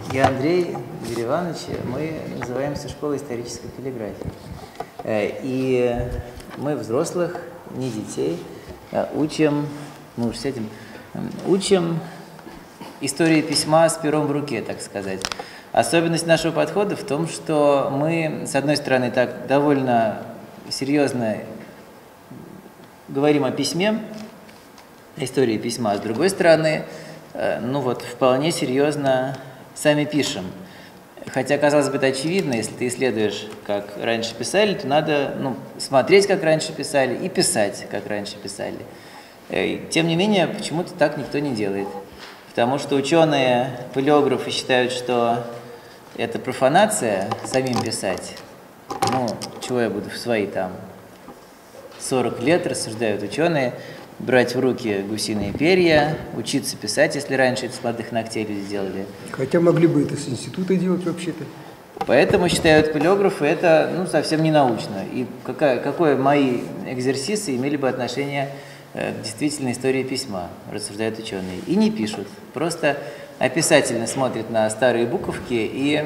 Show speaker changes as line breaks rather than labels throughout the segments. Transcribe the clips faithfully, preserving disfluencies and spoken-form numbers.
Я Андрей Юрий Иванович, мы называемся Школой исторической каллиграфии. И мы взрослых, не детей, учим, мы уж сядем, учим истории письма с пером в руке, так сказать. Особенность нашего подхода в том, что мы, с одной стороны, так довольно серьезно говорим о письме, истории письма, а с другой стороны, ну вот, вполне серьезно сами пишем. Хотя, казалось бы, это очевидно, если ты исследуешь, как раньше писали, то надо ну, смотреть, как раньше писали, и писать, как раньше писали. Тем не менее, почему-то так никто не делает. Потому что ученые, палеографы считают, что это профанация, самим писать. Ну, чего я буду в свои там сорок лет, рассуждают ученые, брать в руки гусиные перья, учиться писать, если раньше это с молодых ногтей люди делали.
Хотя могли бы это с института делать вообще-то.
Поэтому, считают палеографы, это ну, совсем не научно. И какая, какое мои экзерсисы имели бы отношение э, к действительной истории письма, рассуждают ученые. И не пишут. Просто описательно смотрят на старые буковки и...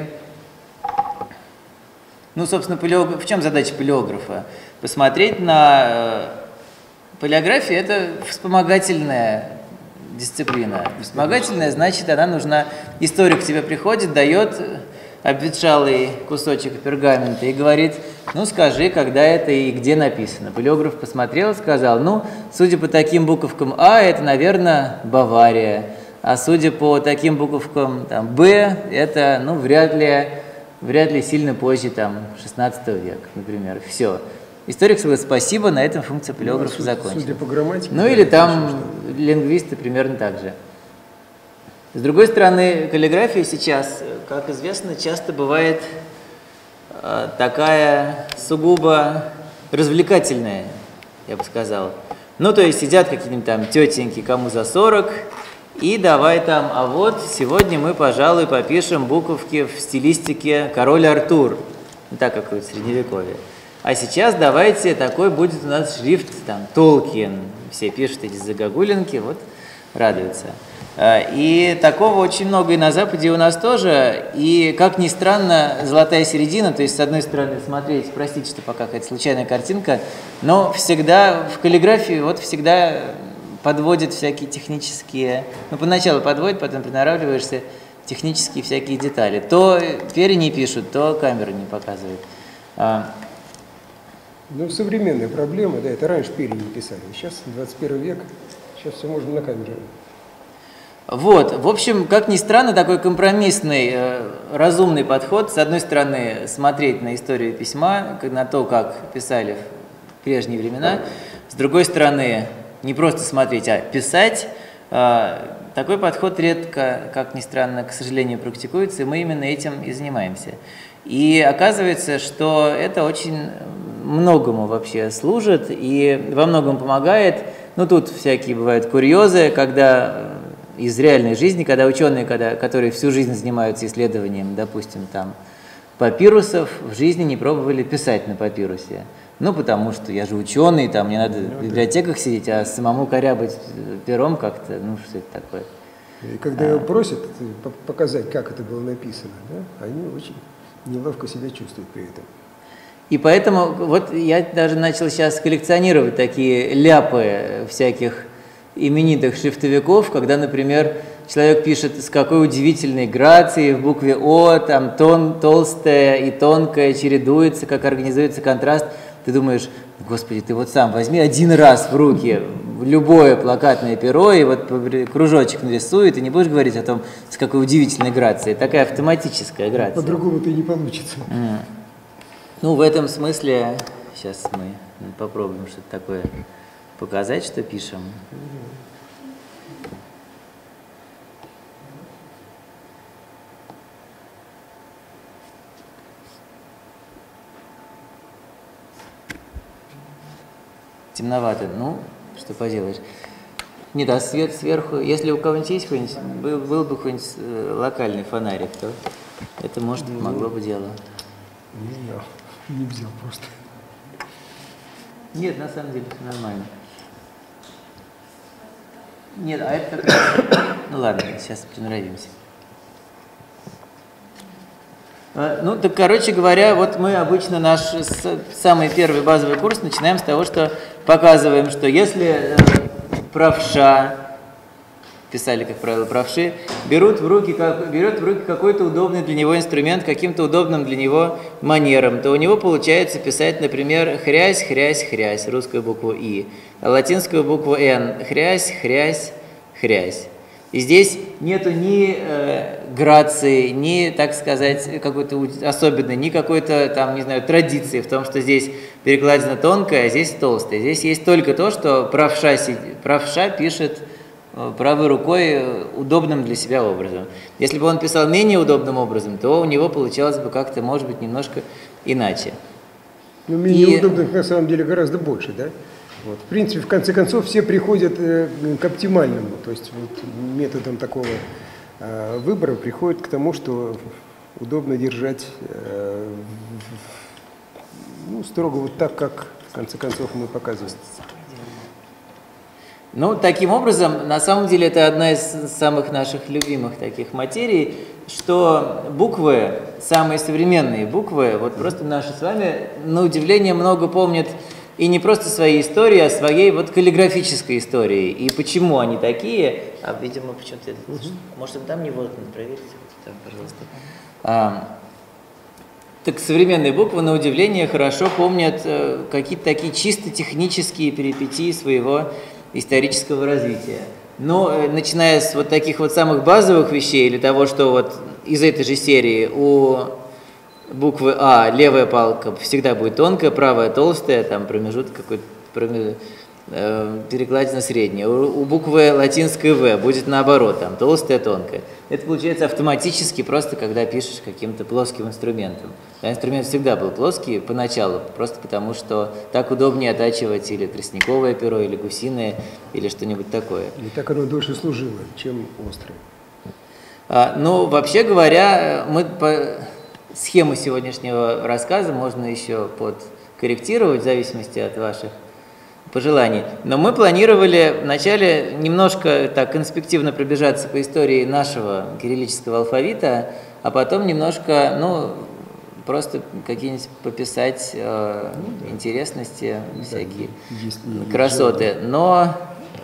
Ну, собственно, палеограф... в чем задача палеографа? Посмотреть на... Палеография – это вспомогательная дисциплина. Вспомогательная, значит, она нужна… Историк к тебе приходит, дает обветшалый кусочек пергамента и говорит, ну, скажи, когда это и где написано. Палеограф посмотрел, сказал, ну, судя по таким буковкам А, это, наверное, Бавария. А судя по таким буковкам там, Б, это, ну, вряд ли, вряд ли сильно позже, там, шестнадцатого века, например. Все. Историк сказал, спасибо, на этом функция палеографа ну, закончена.
Судя по грамматике.
Ну, или там лингвисты примерно так же. С другой стороны, каллиграфия сейчас, как известно, часто бывает э, такая сугубо развлекательная, я бы сказал. Ну, то есть сидят какие-нибудь там тетеньки, кому за сорок, и давай там, а вот сегодня мы, пожалуй, попишем буковки в стилистике «Король Артур», ну, так как в Средневековье. А сейчас давайте, такой будет у нас шрифт, там, Толкин. Все пишут эти загогулинки, вот, радуются. И такого очень много и на Западе, и у нас тоже. И, как ни странно, золотая середина, то есть, с одной стороны, смотреть, простите, что пока какая-то случайная картинка, но всегда в каллиграфии вот всегда подводят всякие технические, ну, поначалу подводят, потом приноравливаешься, технические всякие детали. То перья не пишут, то камера не показывает.
Ну, современная проблема, да, это раньше перья не писали. Сейчас двадцать первый век, сейчас все можно на камеру.
Вот, в общем, как ни странно, такой компромиссный, э, разумный подход. С одной стороны, смотреть на историю письма, на то, как писали в прежние времена. С другой стороны, не просто смотреть, а писать. Э, такой подход редко, как ни странно, к сожалению, практикуется, и мы именно этим и занимаемся. И оказывается, что это очень многому вообще служит и во многом помогает. Ну, тут всякие бывают курьезы, когда из реальной жизни, когда ученые, когда, которые всю жизнь занимаются исследованием, допустим, там, папирусов, в жизни не пробовали писать на папирусе. Ну, потому что я же ученый, там, мне надо в библиотеках сидеть, а самому корябать пером как-то, ну, что это такое.
И когда его просят показать, как это было написано, да, они очень неловко себя чувствуют при этом.
И поэтому вот я даже начал сейчас коллекционировать такие ляпы всяких именитых шрифтовиков, когда, например, человек пишет с какой удивительной грацией в букве О, там тон, толстая и тонкая чередуется, как организуется контраст. Ты думаешь, господи, ты вот сам возьми один раз в руки любое плакатное перо и вот кружочек нарисует, и не будешь говорить о том, с какой удивительной грацией. Такая автоматическая грация.
По-другому-то и не получится.
Mm. Ну, в этом смысле, сейчас мы попробуем что-то такое показать, что пишем. Темновато, ну, что поделаешь. Не даст свет сверху. Если у кого-нибудь есть какой-нибудь, был, был бы какой-нибудь локальный фонарик, то это, может, помогло бы дело.
Не, не взял просто.
Нет, на самом деле все нормально. Нет, а это как раз... Ну ладно, сейчас приноровимся. Ну, так, короче говоря, вот мы обычно наш самый первый базовый курс начинаем с того, что показываем, что если правша, писали, как правило, правши, берут в руки, как, берет в руки какой-то удобный для него инструмент, каким-то удобным для него манером, то у него получается писать, например, хрясь, хрясь, хрясь, русскую букву И, а латинскую букву Н, хрясь, хрясь, хрясь. И здесь нету ни э, грации, ни, так сказать, какой-то особенной, ни какой-то там, не знаю, традиции в том, что здесь перекладина тонкая, а здесь толстая. Здесь есть только то, что правша, правша пишет э, правой рукой удобным для себя образом. Если бы он писал менее удобным образом, то у него получалось бы как-то, может быть, немножко иначе.
Ну, менее И... удобных на самом деле гораздо больше, да? Вот. В принципе, в конце концов, все приходят э, к оптимальному, то есть вот, методом такого э, выбора приходят к тому, что удобно держать э, ну, строго вот так, как в конце концов мы показываем.
Ну, таким образом, на самом деле, это одна из самых наших любимых таких материй, что буквы, самые современные буквы, вот просто наши с вами, на удивление, много помнят и не просто своей истории, а своей вот каллиграфической истории. И почему они такие, а, видимо, почему-то, угу. Может, там не вот, проверьте, вот там, пожалуйста. А, так современные буквы, на удивление, хорошо помнят э, какие-то такие чисто технические перипетии своего исторического развития. Но э, начиная с вот таких вот самых базовых вещей, или того, что вот из этой же серии у буквы А левая палка всегда будет тонкая, правая толстая, там промежуток какой-то, промежуток, э, перекладина средняя. У, у буквы латинской В будет наоборот, там толстая, тонкая. Это получается автоматически просто, когда пишешь каким-то плоским инструментом. А инструмент всегда был плоский поначалу, просто потому что так удобнее оттачивать или тростниковое перо, или гусиное, или что-нибудь такое.
И так оно дольше служило, чем острое.
А, ну, вообще говоря, мы по... схему сегодняшнего рассказа можно еще подкорректировать в зависимости от ваших пожеланий. Но мы планировали вначале немножко так конспективно пробежаться по истории нашего кириллического алфавита, а потом немножко, ну, просто какие-нибудь пописать э, ну, да. интересности, да, всякие есть, красоты. Но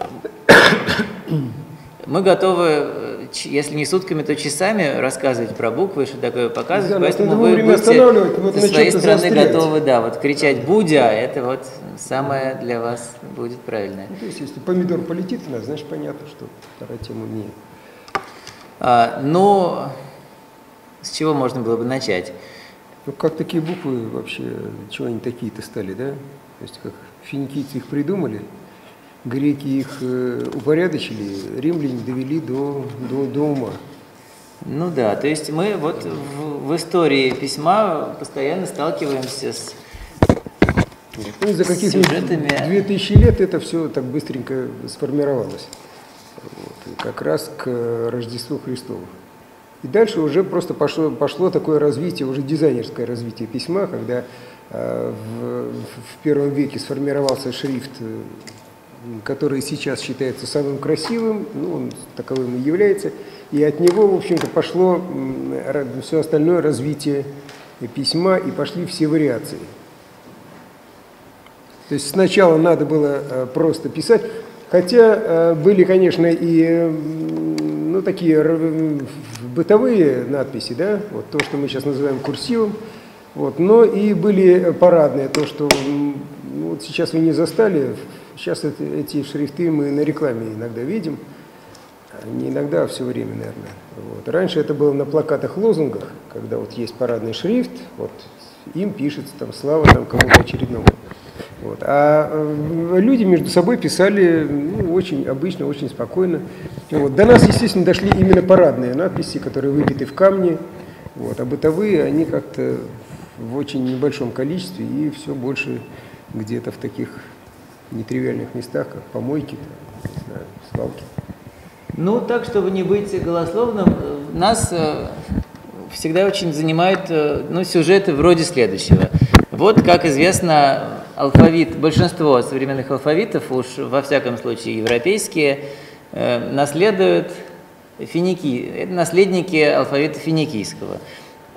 мы готовы, если не сутками, то часами рассказывать про буквы, что такое показывать, да, поэтому вы будете вот со своей стороны готовы, да, вот кричать «Будя», это вот самое для вас будет правильное.
Ну, то есть, если помидор полетит у нас, значит, понятно, что вторая тема не...
А, ну, с чего можно было бы начать?
Ну, как такие буквы вообще, чего они такие-то стали, да? То есть, как финикийцы их придумали, греки их э, упорядочили, римляне довели до, до, до ума.
Ну да, то есть мы вот в, в истории письма постоянно сталкиваемся с,
ну, за каких-нибудь две тысячи лет это все так быстренько сформировалось. Вот, как раз к Рождеству Христову. И дальше уже просто пошло, пошло такое развитие, уже дизайнерское развитие письма, когда э, в, в первом веке сформировался шрифт, который сейчас считается самым красивым, ну, он таковым и является, и от него, в общем-то, пошло все остальное развитие письма, и пошли все вариации. То есть сначала надо было просто писать, хотя были, конечно, и ну, такие бытовые надписи, да, вот то, что мы сейчас называем курсивом, вот, но и были парадные, то, что ну, вот сейчас вы не застали. Сейчас это, эти шрифты мы на рекламе иногда видим, не иногда, а все время, наверное. Вот. Раньше это было на плакатах, лозунгах, когда вот есть парадный шрифт, вот им пишется там слава там кому-то очередному. Вот. А люди между собой писали ну, очень обычно, очень спокойно. Вот. До нас, естественно, дошли именно парадные надписи, которые выбиты в камне, вот. А бытовые они как-то в очень небольшом количестве и все больше где-то в таких нетривиальных местах, как помойки, там, не знаю, свалки.
Ну, так, чтобы не быть голословным, нас э, всегда очень занимают э, ну, сюжеты вроде следующего. Вот, как известно, алфавит, большинство современных алфавитов, уж во всяком случае европейские, э, наследуют финики, это наследники алфавита финикийского.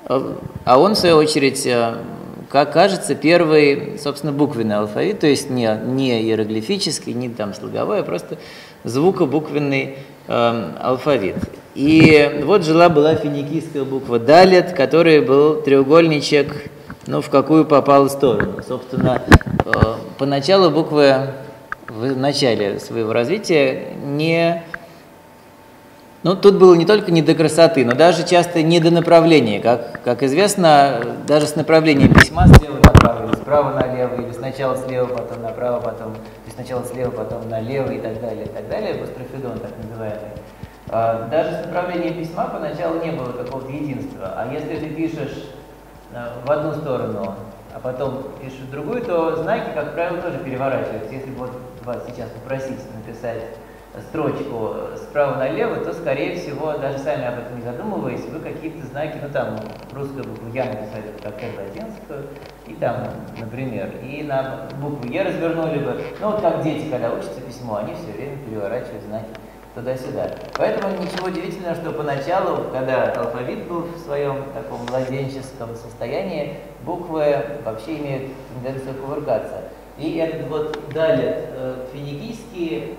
А он, в свою очередь, как кажется, первый, собственно, буквенный алфавит, то есть не, не иероглифический, не там слоговой, а просто звукобуквенный э, алфавит. И вот жила-была финикийская буква далет, который был треугольничек, ну, в какую попало сторону. Собственно, э, поначалу буквы в начале своего развития не... Ну, тут было не только не до красоты, но даже часто не до направления. Как, как известно, даже с направлением письма слева направо, или справа налево, или сначала слева, потом направо, потом, или сначала слева, потом налево и так далее, и так далее, апострофедон так называемый. А, даже с направлением письма поначалу не было какого-то единства. А если ты пишешь в одну сторону, а потом пишешь в другую, то знаки, как правило, тоже переворачиваются. Если вот вас сейчас попросить написать строчку справа налево, то, скорее всего, даже сами об этом не задумываясь, вы какие-то знаки, ну там русскую букву Я написали как R латинскую, и там, например, и на букву Е развернули бы. Ну вот как дети, когда учатся письмо, они все время переворачивают знаки туда-сюда. Поэтому ничего удивительного, что поначалу, когда алфавит был в своем таком младенческом состоянии, буквы вообще имеют тенденцию кувыркаться. И этот вот далее финикийский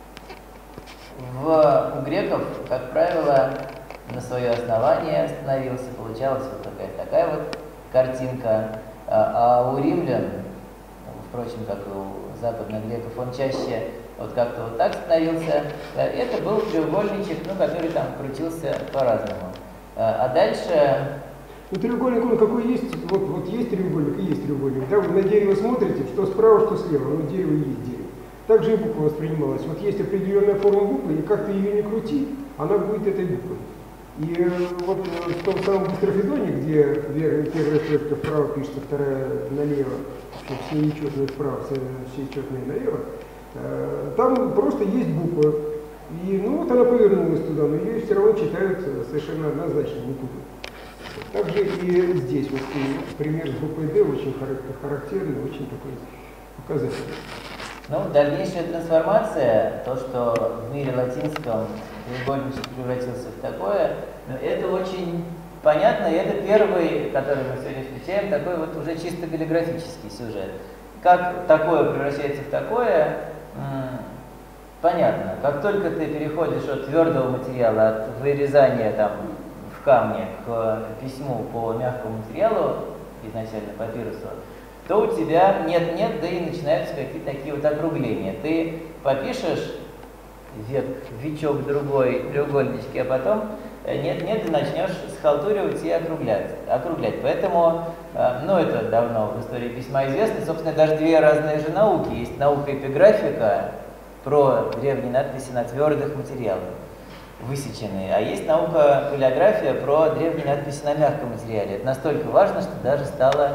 В, у греков, как правило, на свое основание становился, получалась вот какая-то такая вот картинка, а, а у римлян, впрочем, как и у западных греков, он чаще вот как-то вот так становился. Это был треугольничек, ну, который там крутился по-разному. А дальше...
Ну, треугольник, он какой есть, вот, вот есть треугольник и есть треугольник. Да, вы на дерево смотрите, что справа, что слева, но дерево и есть дерево. Так же и буква воспринималась. Вот есть определенная форма буквы, и как ты ее не крути, она будет этой буквой. И вот в том самом быстрофедоне, где первая строчка вправо пишется, вторая налево, все нечетные вправо, все четные налево, там просто есть буква. И ну вот она повернулась туда, но ее все равно читают совершенно однозначно, не путают. Также и здесь вот пример с буквой Д очень характерный, очень такой показательный.
Ну, дальнейшая трансформация, то, что в мире латинском треугольничек превратился в такое, ну, это очень понятно, и это первый, который мы сегодня встречаем, такой вот уже чисто каллиграфический сюжет. Как такое превращается в такое, понятно. Как только ты переходишь от твердого материала, от вырезания там в камне к письму по мягкому материалу, изначально папирусу, то у тебя нет-нет, да и начинаются какие-то такие вот округления. Ты попишешь век, вичок другой, треугольнички, а потом нет-нет, ты начнешь схалтуривать и округлять. округлять. Поэтому, ну, это давно в истории письма известно. Собственно, даже две разные же науки. Есть наука эпиграфика про древние надписи на твердых материалах, высеченные, а есть наука палеография про древние надписи на мягком материале. Это настолько важно, что даже стало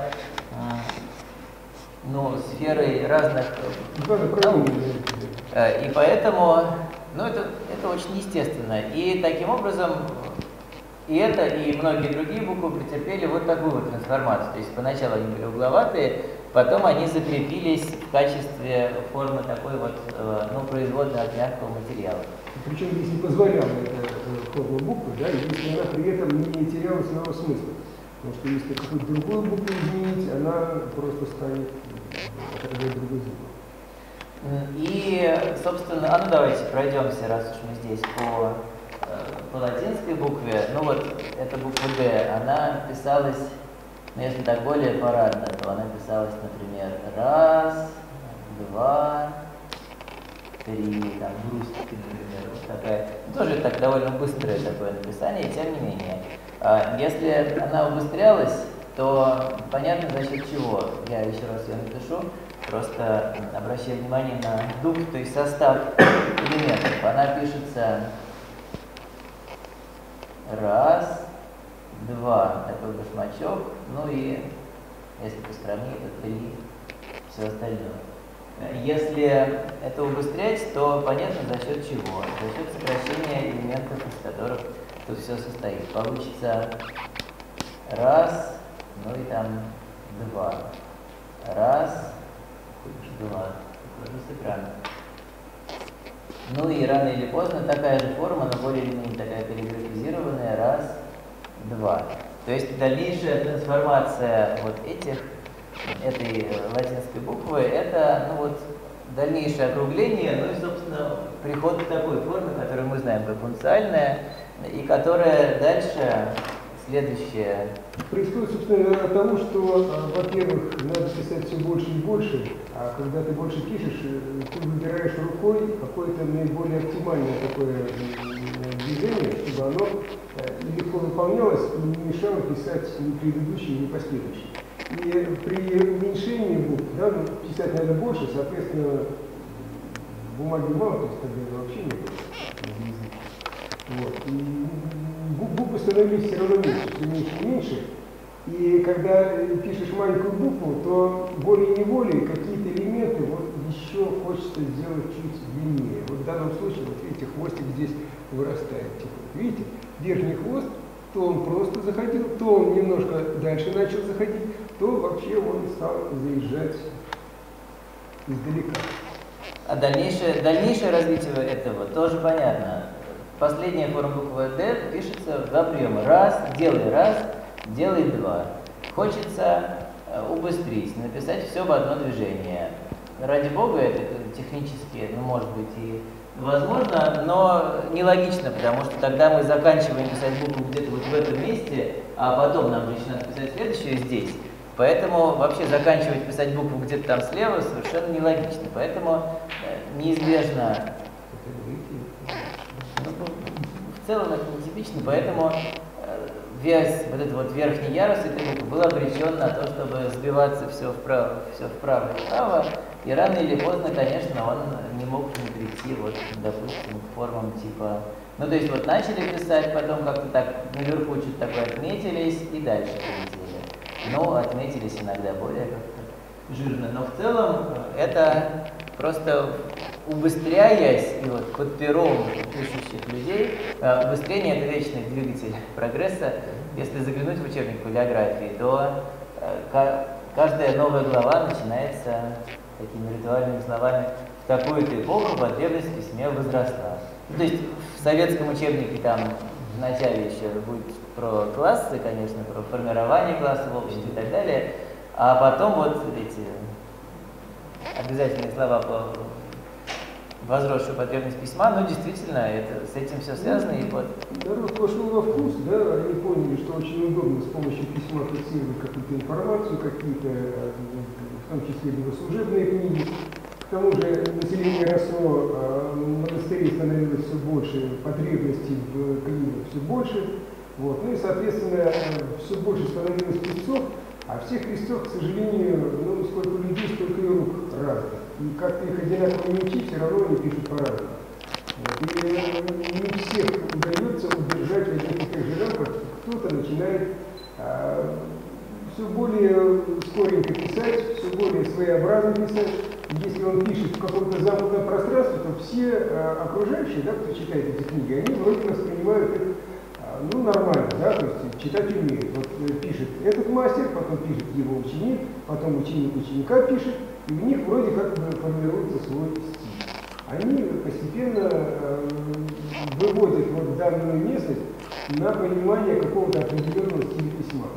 ну, сферой разных наук. И поэтому, ну, это, это очень естественно. И таким образом, и это, и многие другие буквы претерпели вот такую вот трансформацию. То есть поначалу они были угловатые, потом они закрепились в качестве формы такой вот, ну, производной от мягкого материала.
Причем здесь не позволяла эта форма буквы, да, если она при этом не теряла своего смысла. Потому что если какую-то другую букву изменить, она просто станет отражать другой звук.
И, собственно, а ну давайте пройдемся, раз уж мы здесь, по, по латинской букве. Ну вот, эта буква Д, она писалась, ну если так более парадно, то она писалась, например, раз, два, три, там, грустики, например, вот такая. Тоже так довольно быстрое такое написание, тем не менее. Если она убыстрялась, то понятно за счет чего. Я еще раз ее напишу, просто обращаю внимание на дух, то есть состав элементов. Она пишется раз, два, такой башмачок, ну и, если поскромнее, то три, все остальное. Если это убыстрять, то понятно за счет чего. За счет сокращения элементов, из которых тут все состоит. Получится раз, ну и там два. Раз, два. Выхожу с экрана. Ну и рано или поздно такая же форма, но более или менее такая каллиграфизированная. Раз, два. То есть дальнейшая трансформация вот этих, этой латинской буквы, это ну, вот, дальнейшее округление, ну и, собственно, приход к такой форме, которую мы знаем как унциальная, и которая дальше, следующая.
Происходит, собственно, от того, что, во-первых, надо писать все больше и больше, а когда ты больше пишешь, ты выбираешь рукой какое-то наиболее оптимальное такое движение, чтобы оно легко выполнялось и не мешало писать ни предыдущий, ни последующий. И при уменьшении букв, да, ну, писать надо больше, соответственно, бумаги мало, то есть тогда вообще не было. Вот. И буквы становились все равно меньше, все меньше и меньше. И когда пишешь маленькую букву, то волей-неволей какие-то элементы вот еще хочется сделать чуть длиннее. Вот в данном случае, вот видите, хвостик здесь вырастает. Видите, верхний хвост, то он просто заходил, то он немножко дальше начал заходить, то вообще он стал заезжать издалека.
А дальнейшее, дальнейшее развитие этого тоже понятно. Последняя форма буквы «Д» пишется в два приема. Раз, делай раз, делай два. Хочется убыстрить, написать все в одно движение. Ради бога, это технически, ну, может быть, и возможно, но нелогично, потому что тогда мы заканчиваем писать букву где-то вот в этом месте, а потом нам же еще надо писать следующее здесь. Поэтому вообще заканчивать писать букву где-то там слева совершенно нелогично. Поэтому неизбежно, ну, в целом это нетипично, поэтому весь вот этот вот верхний ярус этой буквы был обречен на то, чтобы сбиваться все вправо, все вправо и вправо. И рано или поздно, конечно, он не мог не прийти, вот, допустим, к формам типа... Ну, то есть вот начали писать, потом как-то так наверху что-то такое отметились и дальше полетели. Ну, отметились иногда более как-то жирно. Но в целом это просто убыстряясь, и вот под пером пишущих людей, убыстрение — это вечный двигатель прогресса. Если заглянуть в учебник полиографии, то каждая новая глава начинается такими ритуальными словами: в такую-то эпоху потребность в письме возросла. Ну, то есть в советском учебнике там в начале еще будет про классы, конечно, про формирование класса в обществе и так далее, а потом вот эти обязательные слова по возросшую потребность письма, ну действительно, это, с этим все связано. И вот...
Народ пошел во вкус, да, они поняли, что очень удобно с помощью письма фиксировать какую-то информацию, какие-то, в том числе богослужебные книги. К тому же население росло, а монастырей становилось все больше, потребностей в книгах все больше. Вот. Ну и, соответственно, все больше становилось писцов, а всех писцов, к сожалению, ну, сколько людей, столько и рук разных. И как-то их одинаково не учить, все равно они пишут по-разному. Вот. И не всех удается удержать в одних и тех же рамках. Кто-то начинает а, все более скоренько писать, все более своеобразно писать. Если он пишет в каком-то замкнутом пространстве, то все а, окружающие, да, кто читает эти книги, они вроде воспринимают их а, ну, нормально, да, то есть читать умеют. Вот пишет этот мастер, потом пишет его ученик, потом ученик ученика пишет, и у них вроде как бы формируется свой стиль. Они постепенно э, выводят вот данную местность на понимание какого-то определенного стиля письма.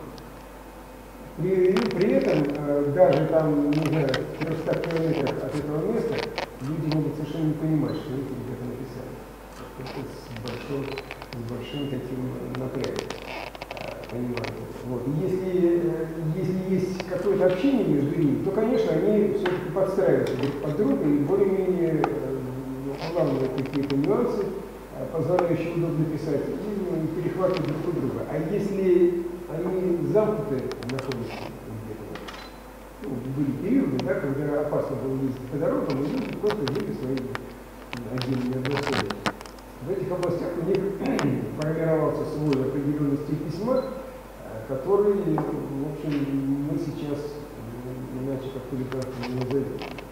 При, при этом, э, даже там, не знаю, в трёхстах километрах от этого места, люди могут совершенно не понимать, что эти ребята написали. Это с большим, с большим таким напрягом. Понимаете. Вот. Если, если есть какое-то общение между ними, то, конечно, они все-таки подстраиваются друг под друга и более-менее улавливают какие-то нюансы, позволяющие удобно писать, и перехватывают друг у друга. А если они замкнуты находятся где-то, ну, были периоды, да, когда опасно было ездить по дорогам, и люди просто жили своими отдельными областями. В этих областях у них формировался свой определенный стиль письма, который, в общем, мы сейчас иначе как хулиганство не назовем.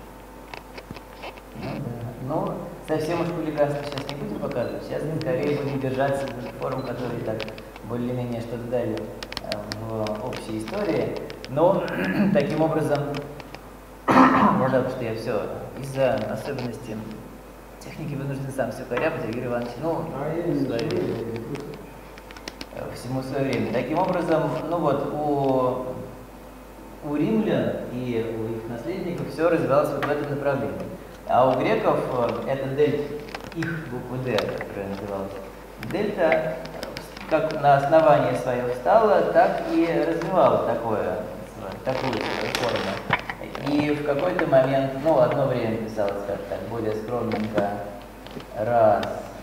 Ну да. Но совсем уж хулиганство сейчас не будем показывать. Сейчас мы скорее будем держаться форм, которые так более-менее что-то дали в общей истории. Но таким образом, я жалко, что я все из-за особенностей техники вынужден сам все корябать, а Юрий Иванович, ну,
а я не
свои... всему свое время. Таким образом, ну вот у, у римлян и у их наследников все развивалось вот в этом направлении. А у греков это дельта, их буква D, которая называлась дельта, как на основании свое встала, так и развивала такое, такую форму. И в какой-то момент, ну, одно время писалось как так, более скромненько. Раз,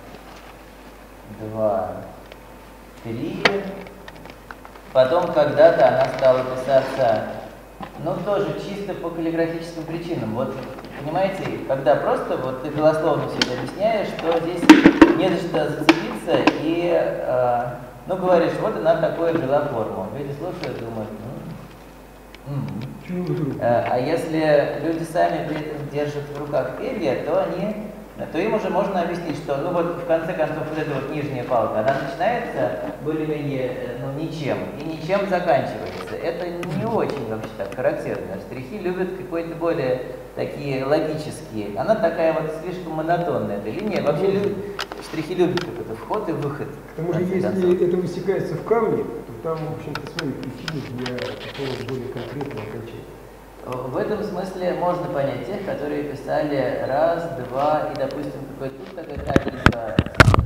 два, три. Потом когда-то она стала писаться, ну, тоже чисто по каллиграфическим причинам. Вот, понимаете, когда просто вот ты голословно все это объясняешь, что здесь не за что зацепиться и, э, ну, говоришь, вот она такое взяла форму. Люди слушают, думают, ну, м-м. А если люди сами при этом держат в руках перья, то они, то им уже можно объяснить, что, ну вот в конце концов вот эта вот нижняя палка, она начинается более-менее, ну, ничем, и ничем заканчивается. Это не очень вообще так характерно. Штрихи любят какой-то более такие логические. Она такая вот слишком монотонная, эта линия. Вообще любят, штрихи любят какой-то вход и выход.
К тому же, если это высекается в камне, то там, в общем-то, свои причины для такого более конкретного окончания.
В этом смысле можно понять тех, которые писали раз, два, и, допустим, какой-то тут такая капелька.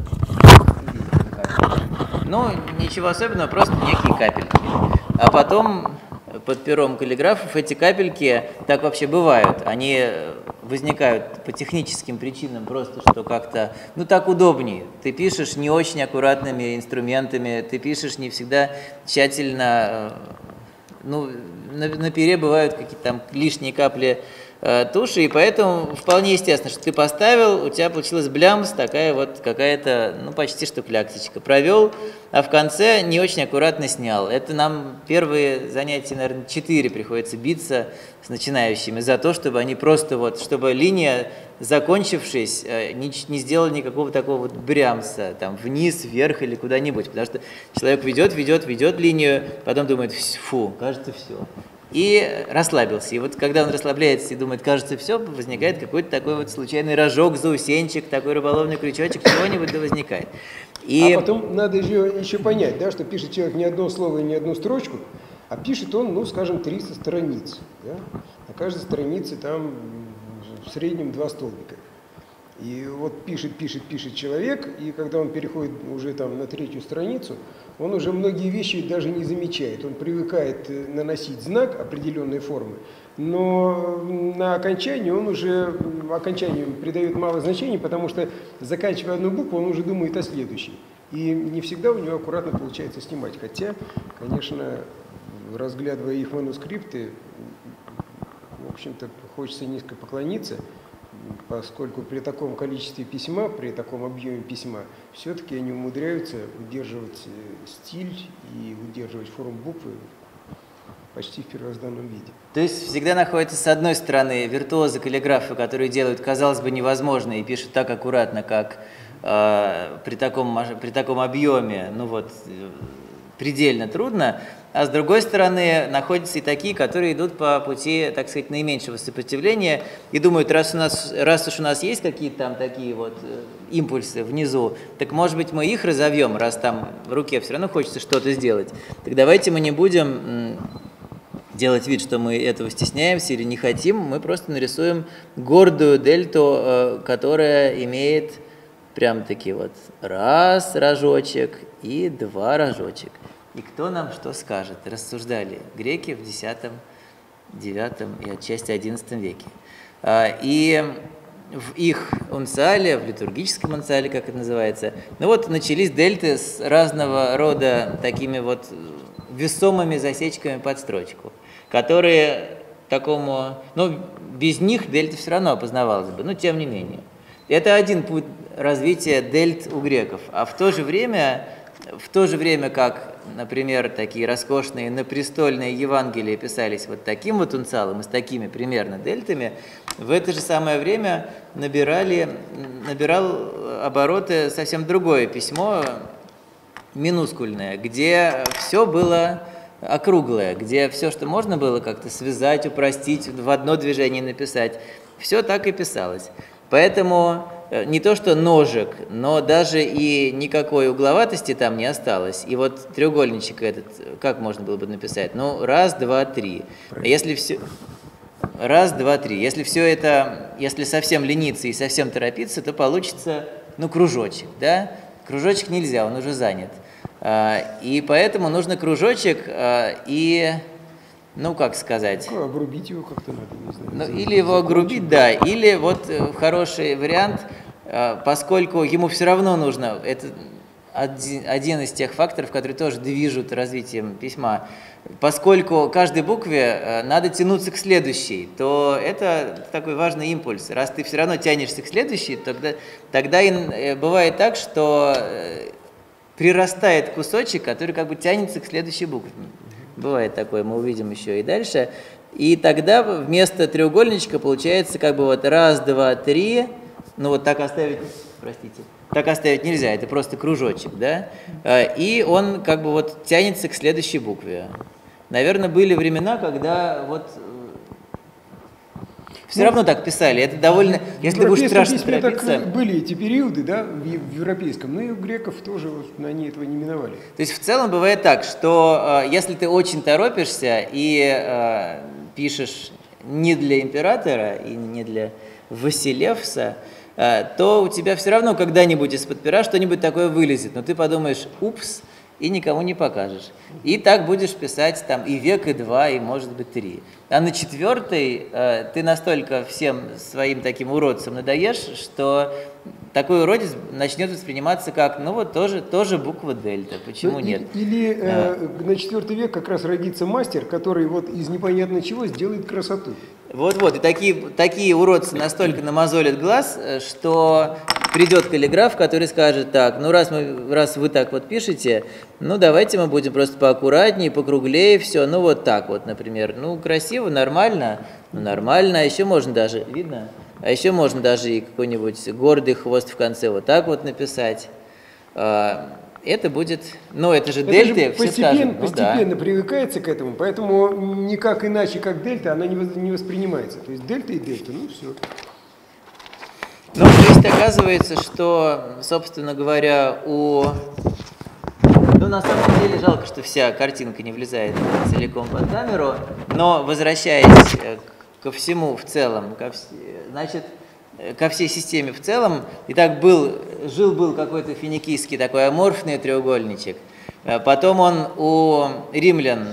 Ну, ничего особенного, просто некие капельки. А потом под пером каллиграфов эти капельки, так вообще бывают, они возникают по техническим причинам, просто что как-то, ну так удобнее. Ты пишешь не очень аккуратными инструментами, ты пишешь не всегда тщательно, ну, на, на пере бывают какие-то там лишние капли э, туши, и поэтому вполне естественно, что ты поставил, у тебя получилась блямс, такая вот какая-то, ну, почти что кляксичка. Провел, а в конце не очень аккуратно снял. Это нам первые занятия, наверное, четыре приходится биться с начинающими за то, чтобы они просто вот, чтобы линия, закончившись, не, не сделала никакого такого вот брямса, там, вниз, вверх или куда-нибудь, потому что человек ведет, ведет, ведет линию, потом думает, фу, кажется, все. И расслабился. И вот когда он расслабляется и думает, кажется, все, возникает какой-то такой вот случайный рожок, заусенчик, такой рыболовный крючочек, чего-нибудь да возникает. И...
А потом надо еще, еще понять, да, что пишет человек не одно слово и не одну строчку, а пишет он, ну, скажем, триста страниц. Да? На каждой странице там в среднем два столбика. И вот пишет, пишет, пишет человек, и когда он переходит уже там на третью страницу, он уже многие вещи даже не замечает. Он привыкает наносить знак определенной формы, но на окончании он уже окончанию придает мало значения, потому что, заканчивая одну букву, он уже думает о следующей. И не всегда у него аккуратно получается снимать. Хотя, конечно, разглядывая их манускрипты, в общем-то, хочется низко поклониться, поскольку при таком количестве письма, при таком объеме письма, все-таки они умудряются удерживать стиль и удерживать форму буквы почти в первозданном виде.
То есть всегда находятся с одной стороны виртуозы каллиграфы, которые делают, казалось бы, невозможно и пишут так аккуратно, как э, при, таком, при таком объеме, ну вот, предельно трудно, а с другой стороны находятся и такие, которые идут по пути, так сказать, наименьшего сопротивления и думают, раз, у нас, раз уж у нас есть какие-то там такие вот импульсы внизу, так может быть мы их разовьем, раз там в руке все равно хочется что-то сделать, так давайте мы не будем делать вид, что мы этого стесняемся или не хотим, мы просто нарисуем гордую дельту, которая имеет прям-таки вот раз рожочек и два рожочек. И кто нам что скажет? Рассуждали греки в десятом, девятом и отчасти одиннадцатом веке. И в их унциале, в литургическом унциале, как это называется, ну вот начались дельты с разного рода такими вот весомыми засечками под строчку, которые такому, ну, без них дельта все равно опознавалась бы, но тем не менее. Это один путь развития дельт у греков, а в то же время, в то же время как, например, такие роскошные напрестольные Евангелия писались вот таким вот унциалом и с такими примерно дельтами, в это же самое время набирали, набирал обороты совсем другое письмо, минускульное, где все было округлое, где все, что можно было как-то связать, упростить, в одно движение написать, все так и писалось. Поэтому не то что ножек, но даже и никакой угловатости там не осталось. И вот треугольничек этот, как можно было бы написать? Ну, раз, два, три. Если все... Раз, два, три. Если все это, если совсем лениться и совсем торопиться, то получится, ну, кружочек, да? Кружочек нельзя, он уже занят. И поэтому нужно кружочек и, ну, как сказать...
Ну, огрубить его как-то надо, не знаю.
Ну, или его огрубить, да, или вот хороший вариант, поскольку ему все равно нужно, это один, один из тех факторов, которые тоже движут развитием письма, поскольку каждой букве надо тянуться к следующей, то это такой важный импульс. Раз ты все равно тянешься к следующей, тогда, тогда и бывает так, что прирастает кусочек, который как бы тянется к следующей букве. Бывает такое, мы увидим еще и дальше. И тогда вместо треугольничка получается как бы вот раз, два, три. Ну вот так оставить, простите, так оставить нельзя, это просто кружочек, да? И он как бы вот тянется к следующей букве. Наверное, были времена, когда вот все ну, равно так писали. Это довольно, если ты будешь страшно торопиться...
Так были эти периоды, да, в, в европейском, но и у греков тоже вот, они этого не миновали.
То есть в целом бывает так, что э, если ты очень торопишься и э, пишешь не для императора и не для Василевса, э, то у тебя все равно когда-нибудь из-под пера что-нибудь такое вылезет. Но ты подумаешь, упс, и никому не покажешь. И так будешь писать там и век, и два, и может быть три. А на четвертой э, ты настолько всем своим таким уродцам надоешь, что такой уродец начнет восприниматься как, ну вот тоже, тоже буква дельта, почему
ну,
нет?
Или э, а. на четвертый век как раз родится мастер, который вот из непонятно чего сделает красоту.
Вот-вот, и такие, такие уродцы настолько намазолят глаз, что придет каллиграф, который скажет, так, ну раз, мы, раз вы так вот пишете, ну давайте мы будем просто поаккуратнее, покруглее все, ну вот так вот, например, ну красиво, нормально, ну нормально, а еще можно даже, видно? А еще можно даже и какой-нибудь гордый хвост в конце вот так вот написать. Это будет, ну это же это дельты,
же
все
постепенно,
скажут. Ну,
постепенно
да.
привыкается к этому, поэтому никак иначе, как дельта, она не воспринимается. То есть дельта и дельта, ну все.
Ну, то есть оказывается, что, собственно говоря, у... Ну, на самом деле жалко, что вся картинка не влезает целиком под камеру, но возвращаясь ко всему в целом, ко вс... значит, ко всей системе в целом, итак, был, жил-был какой-то финикийский такой аморфный треугольничек, потом он у римлян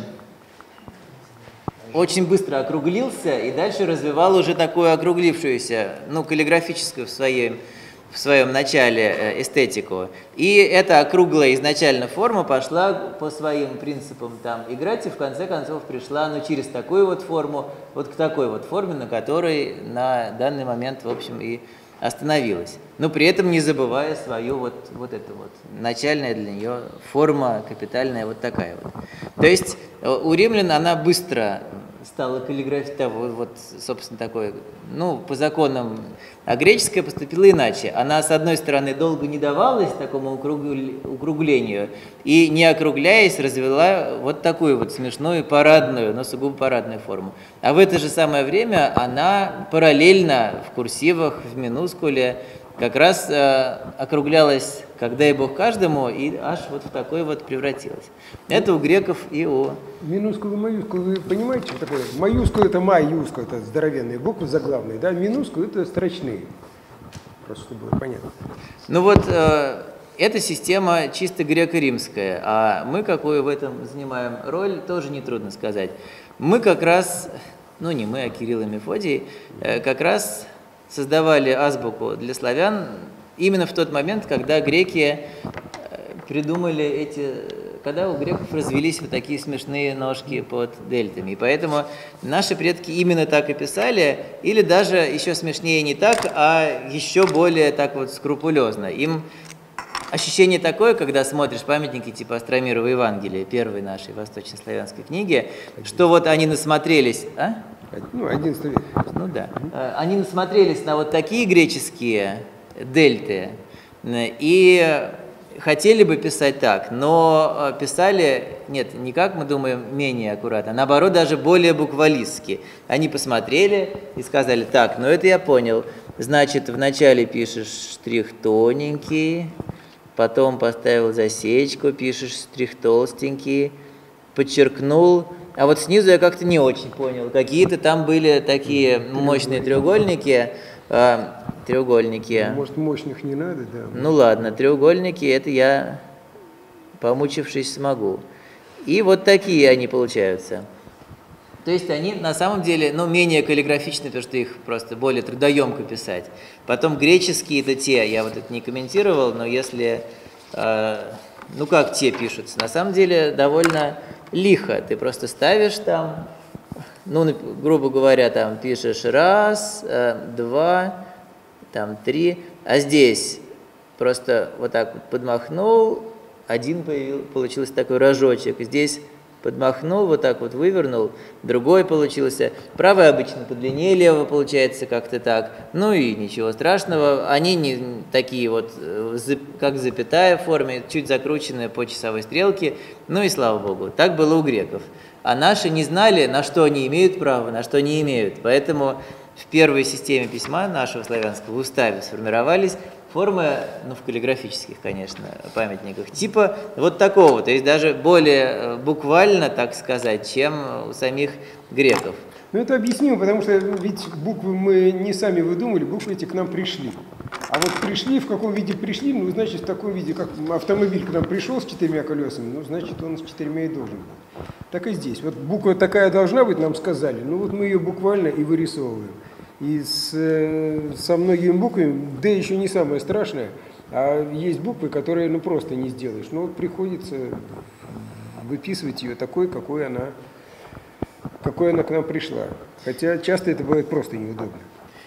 очень быстро округлился и дальше развивал уже такую округлившуюся, ну, каллиграфическую в своем, в своем начале эстетику. И эта округлая изначально форма пошла по своим принципам там играть, и в конце концов пришла, ну, через такую вот форму, вот к такой вот форме, на которой на данный момент, в общем, и остановилась. Но при этом не забывая свою вот, вот эту вот начальная для нее форма, капитальная вот такая вот. То есть у римлян она быстро стала каллиграфия, вот, собственно, такое, ну, по законам, а греческая поступила иначе. Она, с одной стороны, долго не давалась такому укруглению, и, не округляясь, развела вот такую вот смешную парадную, но сугубо парадную форму. А в это же самое время она параллельно в курсивах, в минускуле, как раз э, округлялась, как дай бог каждому, и аж вот в такой вот превратилась. Это у греков и у...
Минускулы, маюскулы, вы понимаете, что такое? Маюскулы — это маюскулы, это здоровенные буквы заглавные, да? Минускулы — это строчные. Просто чтобы было понятно.
Ну вот, э, эта система чисто греко-римская, а мы какую в этом занимаем роль, тоже нетрудно сказать. Мы как раз, ну не мы, а Кирилл и Мефодий, э, как раз... создавали азбуку для славян именно в тот момент, когда греки придумали эти, когда у греков развелись вот такие смешные ножки под дельтами. И поэтому наши предки именно так и писали, или даже еще смешнее не так, а еще более так вот скрупулезно. Им ощущение такое, когда смотришь памятники типа Остромирова Евангелия, первой нашей восточнославянской книги, что вот они насмотрелись... А?
Ну, одиннадцатый век.
Ну да. Они насмотрелись на вот такие греческие дельты и хотели бы писать так, но писали, нет, не как мы думаем, менее аккуратно, а наоборот, даже более буквалистски. Они посмотрели и сказали, так, ну это я понял, Значит, вначале пишешь штрих тоненький, потом поставил засечку, пишешь штрих толстенький, подчеркнул. А вот снизу я как-то не очень понял. Какие-то там были такие мощные треугольники. Э, треугольники.
Может, мощных не надо, да?
Ну ладно, треугольники, это я, помучившись, смогу. И вот такие они получаются. То есть они на самом деле, ну, менее каллиграфичны, потому что их просто более трудоемко писать. Потом греческие это те, я вот это не комментировал, но если, э, ну как те пишутся, на самом деле довольно лихо. Ты просто ставишь там, ну, грубо говоря, там пишешь раз, э, два, там три, а здесь просто вот так вот подмахнул, один появил, получился такой рожочек, здесь подмахнул, вот так вот вывернул, другой получился. Правый обычно подлиннее левого получается как-то так. Ну и ничего страшного. Они не такие вот, как запятая в форме, чуть закрученные по часовой стрелке. Ну и слава богу. Так было у греков. А наши не знали, на что они имеют право, на что не имеют. Поэтому в первой системе письма нашего славянского в уставе сформировались формы, ну, в каллиграфических, конечно, памятниках, типа вот такого, то есть даже более буквально, так сказать, чем у самих греков.
Ну, это объяснимо, потому что ведь буквы мы не сами выдумали, буквы эти к нам пришли. А вот пришли, в каком виде пришли, ну, значит, в таком виде, как автомобиль к нам пришел с четырьмя колесами, ну, значит, он с четырьмя и должен быть. Так и здесь. Вот буква такая должна быть, нам сказали, ну, вот мы ее буквально и вырисовываем. И с, со многими буквами, да еще не самое страшное, а есть буквы, которые ну просто не сделаешь. Но вот приходится выписывать ее такой, какой она, какой она к нам пришла. Хотя часто это бывает просто неудобно.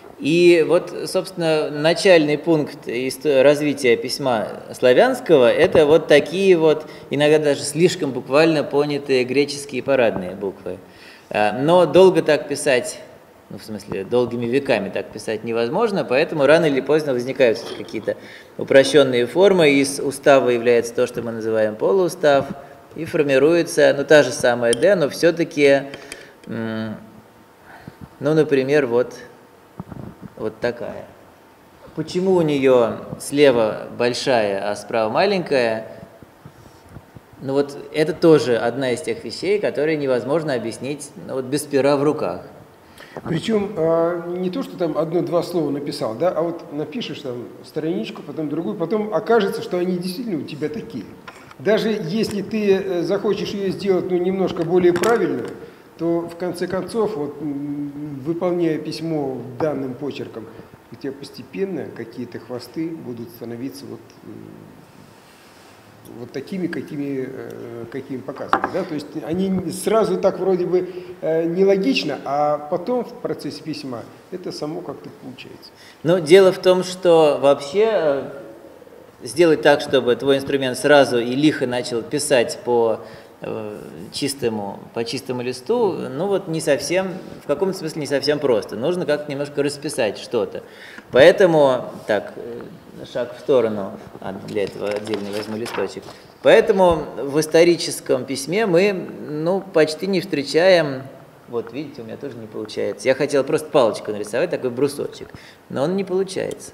И вот, собственно, начальный пункт развития письма славянского – это вот такие вот, иногда даже слишком буквально понятые греческие парадные буквы. Но долго так писать, ну, в смысле, долгими веками так писать невозможно, поэтому рано или поздно возникают какие-то упрощенные формы, из устава является то, что мы называем полуустав, и формируется, ну, та же самая «д», но все-таки, ну, например, вот, вот такая. Почему у нее слева большая, а справа маленькая? Ну, вот это тоже одна из тех вещей, которые невозможно объяснить, ну, вот без пера в руках.
Причем а, не то, что там одно-два слова написал, да, а вот напишешь там страничку, потом другую, потом окажется, что они действительно у тебя такие. Даже если ты захочешь ее сделать ну, немножко более правильно, то в конце концов, вот, выполняя письмо данным почерком, у тебя постепенно какие-то хвосты будут становиться вот, вот такими, какими, какими показаны. Да? То есть они сразу так вроде бы нелогично, а потом в процессе письма это само как-то получается.
Ну, дело в том, что вообще сделать так, чтобы твой инструмент сразу и лихо начал писать по чистому, по чистому листу, ну вот не совсем, в каком-то смысле не совсем просто. Нужно как-то немножко расписать что-то. Поэтому, так, шаг в сторону, а для этого отдельно возьму листочек. Поэтому в историческом письме мы, ну, почти не встречаем, вот видите, у меня тоже не получается. Я хотел просто палочку нарисовать, такой брусочек, но он не получается.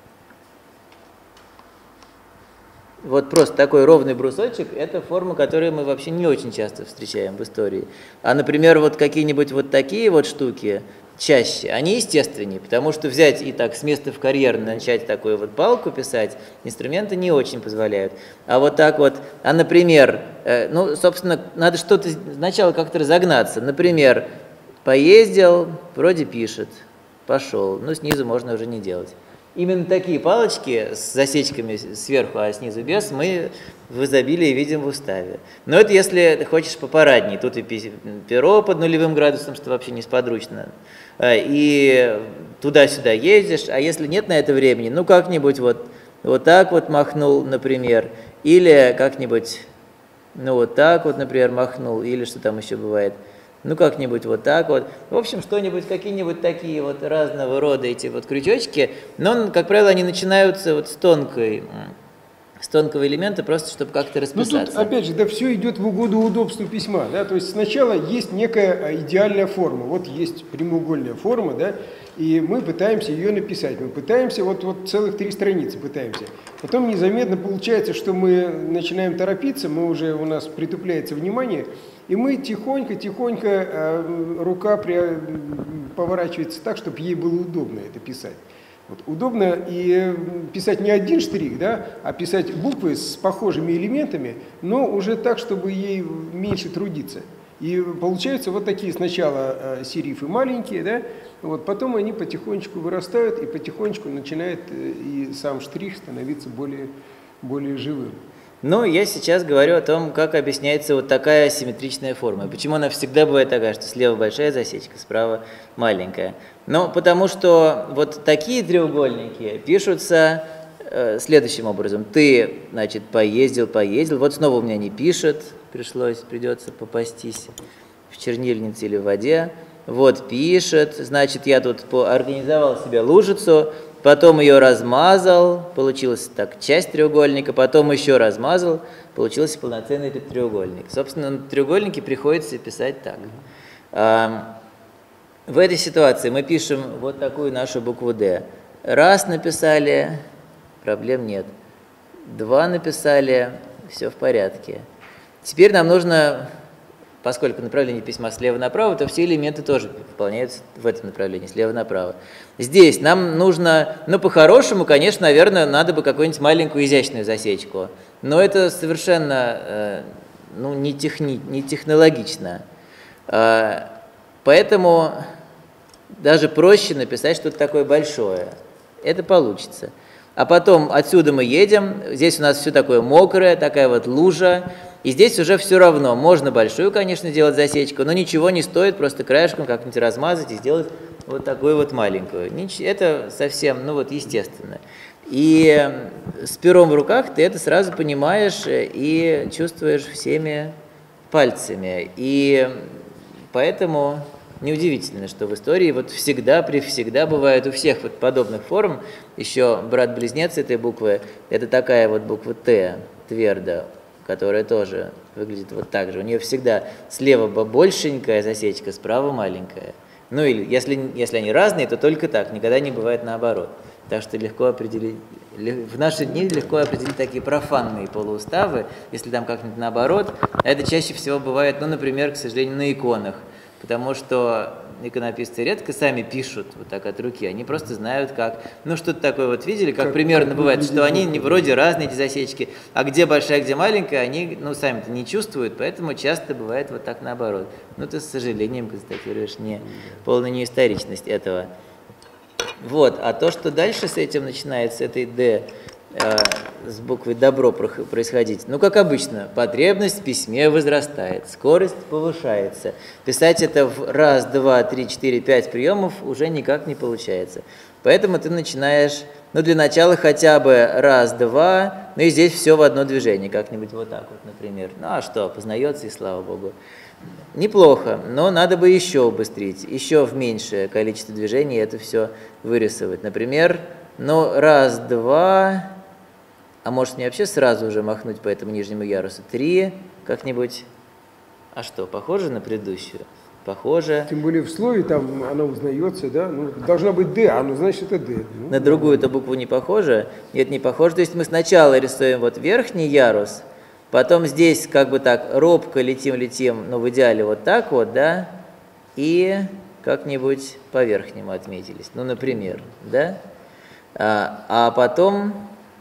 Вот просто такой ровный брусочек – это форма, которую мы вообще не очень часто встречаем в истории. А, например, вот какие-нибудь вот такие вот штуки чаще, они естественнее, потому что взять и так с места в карьер начать такую вот палку писать, инструменты не очень позволяют. А вот так вот, а, например, э, ну, собственно, надо что-то сначала как-то разогнаться. Например, поездил, вроде пишет, пошел, но снизу можно уже не делать. Именно такие палочки с засечками сверху, а снизу без, мы в изобилии видим в уставе. Но это если ты хочешь попарадней. Тут и перо под нулевым градусом, что вообще несподручно. И туда-сюда ездишь, а если нет на это времени, ну как-нибудь вот, вот так вот махнул, например, или как-нибудь, ну вот так вот, например, махнул, или что там еще бывает. Ну, как-нибудь вот так вот. В общем, что-нибудь, какие-нибудь такие вот разного рода эти вот крючочки. Но, как правило, они начинаются вот с тонкой с тонкого элемента, просто чтобы как-то расписаться.
Ну, тут, опять же, да, все идет в угоду удобству письма, да, то есть сначала есть некая идеальная форма, вот есть прямоугольная форма, да, и мы пытаемся ее написать, мы пытаемся, вот, вот целых три страницы пытаемся. Потом незаметно получается, что мы начинаем торопиться, мы уже, у нас притупляется внимание, и мы тихонько-тихонько, э, рука при, поворачивается так, чтобы ей было удобно это писать. Вот, удобно и писать не один штрих, да, а писать буквы с похожими элементами, но уже так, чтобы ей меньше трудиться. И получаются вот такие сначала э, серифы маленькие, да, вот, потом они потихонечку вырастают, и потихонечку начинает э, и сам штрих становиться более, более живым.
Ну, я сейчас говорю о том, как объясняется вот такая асимметричная форма. Почему она всегда бывает такая, что слева большая засечка, справа маленькая. Ну, потому что вот такие треугольники пишутся э, следующим образом. Ты, значит, поездил, поездил, вот снова у меня не пишет, пришлось, придется попастись в чернильнице или в воде. Вот пишет, значит, я тут организовал себе лужицу, потом ее размазал, получилась так часть треугольника, потом еще размазал, получился полноценный треугольник. Собственно, на треугольнике приходится писать так. В этой ситуации мы пишем вот такую нашу букву «Д». Раз написали, проблем нет. Два написали, все в порядке. Теперь нам нужно, поскольку направление письма слева направо, то все элементы тоже выполняются в этом направлении, слева направо. Здесь нам нужно, ну, по-хорошему, конечно, наверное, надо бы какую-нибудь маленькую изящную засечку. Но это совершенно, э, ну, не, техни, не технологично. Э, поэтому даже проще написать что-то такое большое. Это получится. А потом отсюда мы едем, здесь у нас все такое мокрое, такая вот лужа. И здесь уже все равно. Можно большую, конечно, сделать засечку, но ничего не стоит, просто краешком как-нибудь размазать и сделать вот такую вот маленькую. Это совсем, ну вот, естественно. И с пером в руках ты это сразу понимаешь и чувствуешь всеми пальцами. И поэтому неудивительно, что в истории вот всегда, привсегда бывают у всех вот подобных форм. Еще брат-близнец этой буквы, это такая вот буква Т, твердо, которая тоже выглядит вот так же. У нее всегда слева большенькая засечка, справа маленькая. Ну или если, если они разные, то только так, никогда не бывает наоборот. Так что легко определить, в наши дни легко определить такие профанные полууставы, если там как-нибудь наоборот. А это чаще всего бывает, ну, например, к сожалению, на иконах, потому что иконописцы редко сами пишут вот так от руки, они просто знают, как, ну, что-то такое вот видели, как, как примерно как бывает, что они не вроде разные эти засечки, а где большая, где маленькая, они, ну, сами-то не чувствуют, поэтому часто бывает вот так наоборот. Ну, ты с сожалением констатируешь не, полную неисторичность этого. Вот, а то, что дальше с этим начинается, с этой «Д», э, с буквой «добро» происходить, ну, как обычно, потребность в письме возрастает, скорость повышается. Писать это в раз, два, три, четыре, пять приемов уже никак не получается. Поэтому ты начинаешь, ну, для начала хотя бы раз, два, ну, и здесь все в одно движение, как-нибудь вот так вот, например. Ну, а что, познается, и слава богу. Неплохо, но надо бы еще убыстрить, еще в меньшее количество движений это все вырисовать. Например, ну, раз, два, а может мне вообще сразу уже махнуть по этому нижнему ярусу? Три, как-нибудь, а что, похоже на предыдущую? Похоже.
Тем более в слове там она узнается, да, ну, должна быть «Д», а ну, значит, это «Д». Ну,
на другую эту букву не похоже? Нет, не похоже. То есть мы сначала рисуем вот верхний ярус, потом здесь как бы так робко летим-летим, но в идеале вот так вот, да, и как-нибудь по верхнему отметились, ну, например, да, а, а потом,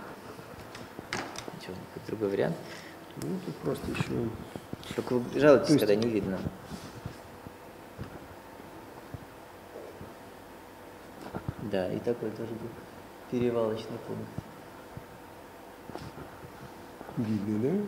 что, другой вариант?
Ну, тут просто еще...
Только вы жалуетесь,
есть...
когда не видно. Да, и такой тоже был перевалочный пункт.
Видно, да?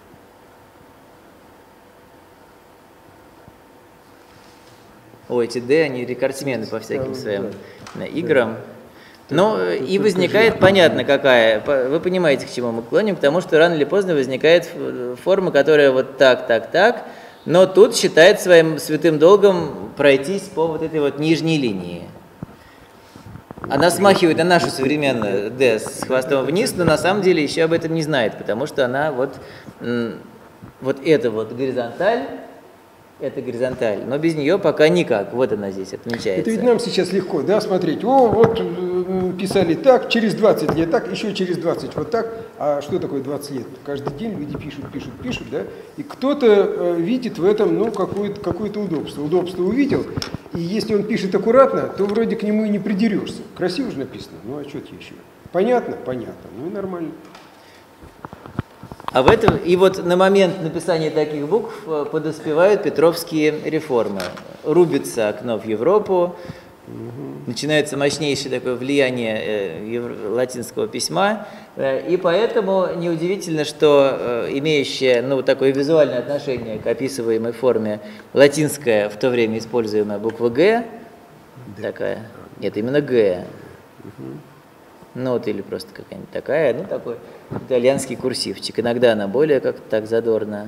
О, эти «Д», они рекордсмены по всяким своим да. играм. Но да, и возникает, понятно, какая, вы понимаете, к чему мы клоним, к тому, что рано или поздно возникает форма, которая вот так, так, так, но тут считает своим святым долгом пройтись по вот этой вот нижней линии. она смахивает на нашу современную D с хвостом вниз, но на самом деле еще об этом не знает, потому что она вот, вот это вот горизонталь, это горизонталь, но без нее пока никак. Вот она здесь отмечается.
Это ведь нам сейчас легко, да, смотреть. О, вот писали так, через двадцать лет так, еще через двадцать вот так. А что такое двадцать лет? Каждый день люди пишут, пишут, пишут, да? И кто-то э, видит в этом, ну, какое-то какое-то удобство. Удобство увидел, и если он пишет аккуратно, то вроде к нему и не придерешься. Красиво же написано, ну, а что тебе еще? Понятно? Понятно. Ну, и нормально.
А в этом, и вот на момент написания таких букв подоспевают петровские реформы. Рубится окно в Европу, угу. Начинается мощнейшее такое влияние э, латинского письма, э, и поэтому неудивительно, что э, имеющее ну, вот такое визуальное отношение к описываемой форме латинская, в то время используемая буква «Г», да. Такая, нет, именно «Г», угу. Ну вот или просто какая-нибудь такая, ну такой итальянский курсивчик. Иногда она более как-то так задорно.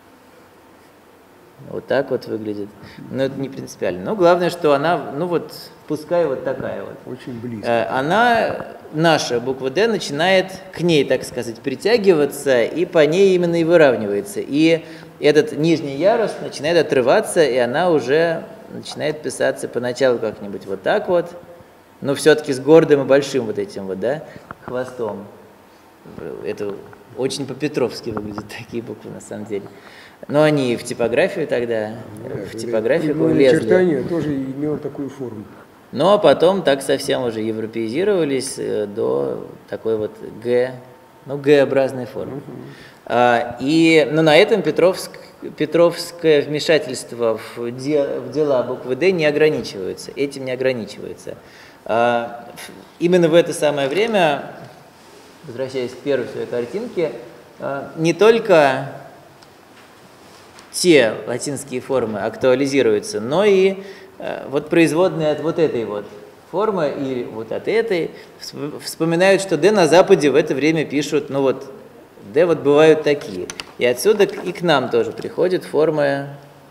Вот так вот выглядит. Но это не принципиально. Но главное, что она, ну вот, пускай вот такая вот.
Очень близко.
Она, наша буква «Д» начинает к ней, так сказать, притягиваться, и по ней именно и выравнивается. И этот нижний ярус начинает отрываться, и она уже начинает писаться поначалу как-нибудь вот так вот. Но все-таки с гордым и большим вот этим вот, да, хвостом. Это очень по-петровски выглядят такие буквы, на самом деле. Но они в типографию тогда, да, в типографику влезли.
Очертания тоже имело такую форму.
Ну, а потом так совсем уже европеизировались до такой вот Г, ну, Г-образной формы. Uh-huh. а, и, ну, на этом Петровск, Петровское вмешательство в, де, в дела буквы «Д» не ограничивается, этим не ограничивается. А, именно в это самое время, возвращаясь к первой своей картинке, а, не только те латинские формы актуализируются, но и а, вот производные от вот этой вот формы и вот от этой вспоминают, что «Д» на Западе в это время пишут, ну вот, «Д» вот бывают такие. И отсюда и к нам тоже приходят формы,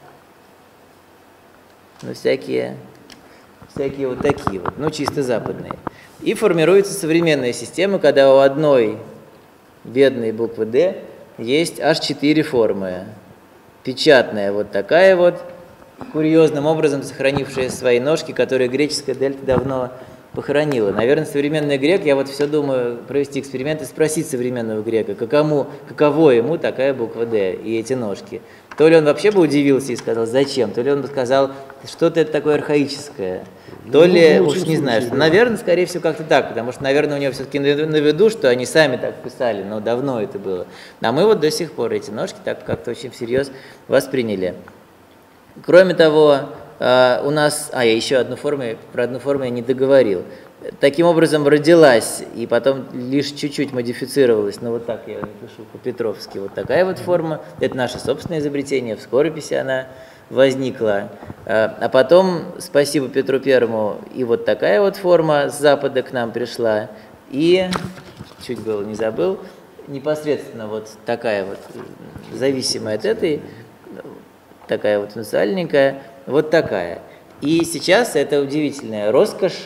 ну, всякие... всякие вот такие вот, ну, чисто западные. И формируется современная система, когда у одной бедной буквы «Д» есть аж четыре формы. Печатная вот такая вот, курьезным образом сохранившая свои ножки, которые греческая дельта давно похоронила. Наверное, современный грек, я вот все думаю провести эксперимент и спросить современного грека, какому, каково ему такая буква «Д» и эти ножки. То ли он вообще бы удивился и сказал, зачем, то ли он бы сказал, что-то это такое архаическое. То ли, ну, уж не знаю, что, наверное, скорее всего, как-то так, потому что, наверное, у него все-таки на виду, что они сами так писали, но давно это было. А мы вот до сих пор эти ножки так как-то очень всерьез восприняли. Кроме того, у нас, а я еще одну форму, про одну форму я не договорил. Таким образом родилась и потом лишь чуть-чуть модифицировалась, ну вот так я напишу по-петровски, вот такая вот форма, это наше собственное изобретение, в скорописи она возникла. А потом, спасибо Петру Первому, и вот такая вот форма с запада к нам пришла, и, чуть было не забыл, непосредственно вот такая вот, зависимая от этой, такая вот национальненькая, вот такая. И сейчас это удивительная роскошь,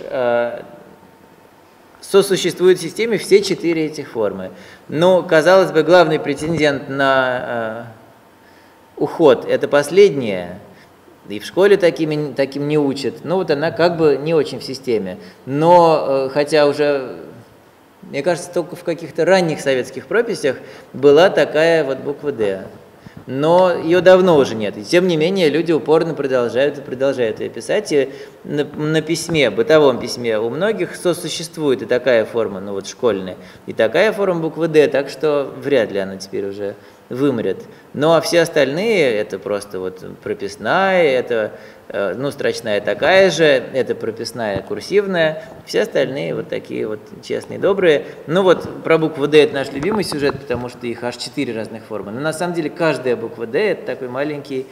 сосуществуют в системе все четыре этих формы. Но, казалось бы, главный претендент на э, уход – это последняя, и в школе таким, таким не учат. Ну, вот она как бы не очень в системе. Но, э, хотя уже, мне кажется, только в каких-то ранних советских прописях была такая вот буква «Д». Но ее давно уже нет. И тем не менее люди упорно продолжают и продолжают ее писать. И на, на письме, бытовом письме у многих сосуществует и такая форма, ну вот школьная, и такая форма буквы «Д», так что вряд ли она теперь уже вымрет. Ну а все остальные, это просто вот прописная, это, ну, строчная такая же, это прописная курсивная, все остальные вот такие вот честные, добрые. Ну вот про букву «Д» это наш любимый сюжет, потому что их аж четыре разных формы. Но на самом деле каждая буква «Д» это такой маленький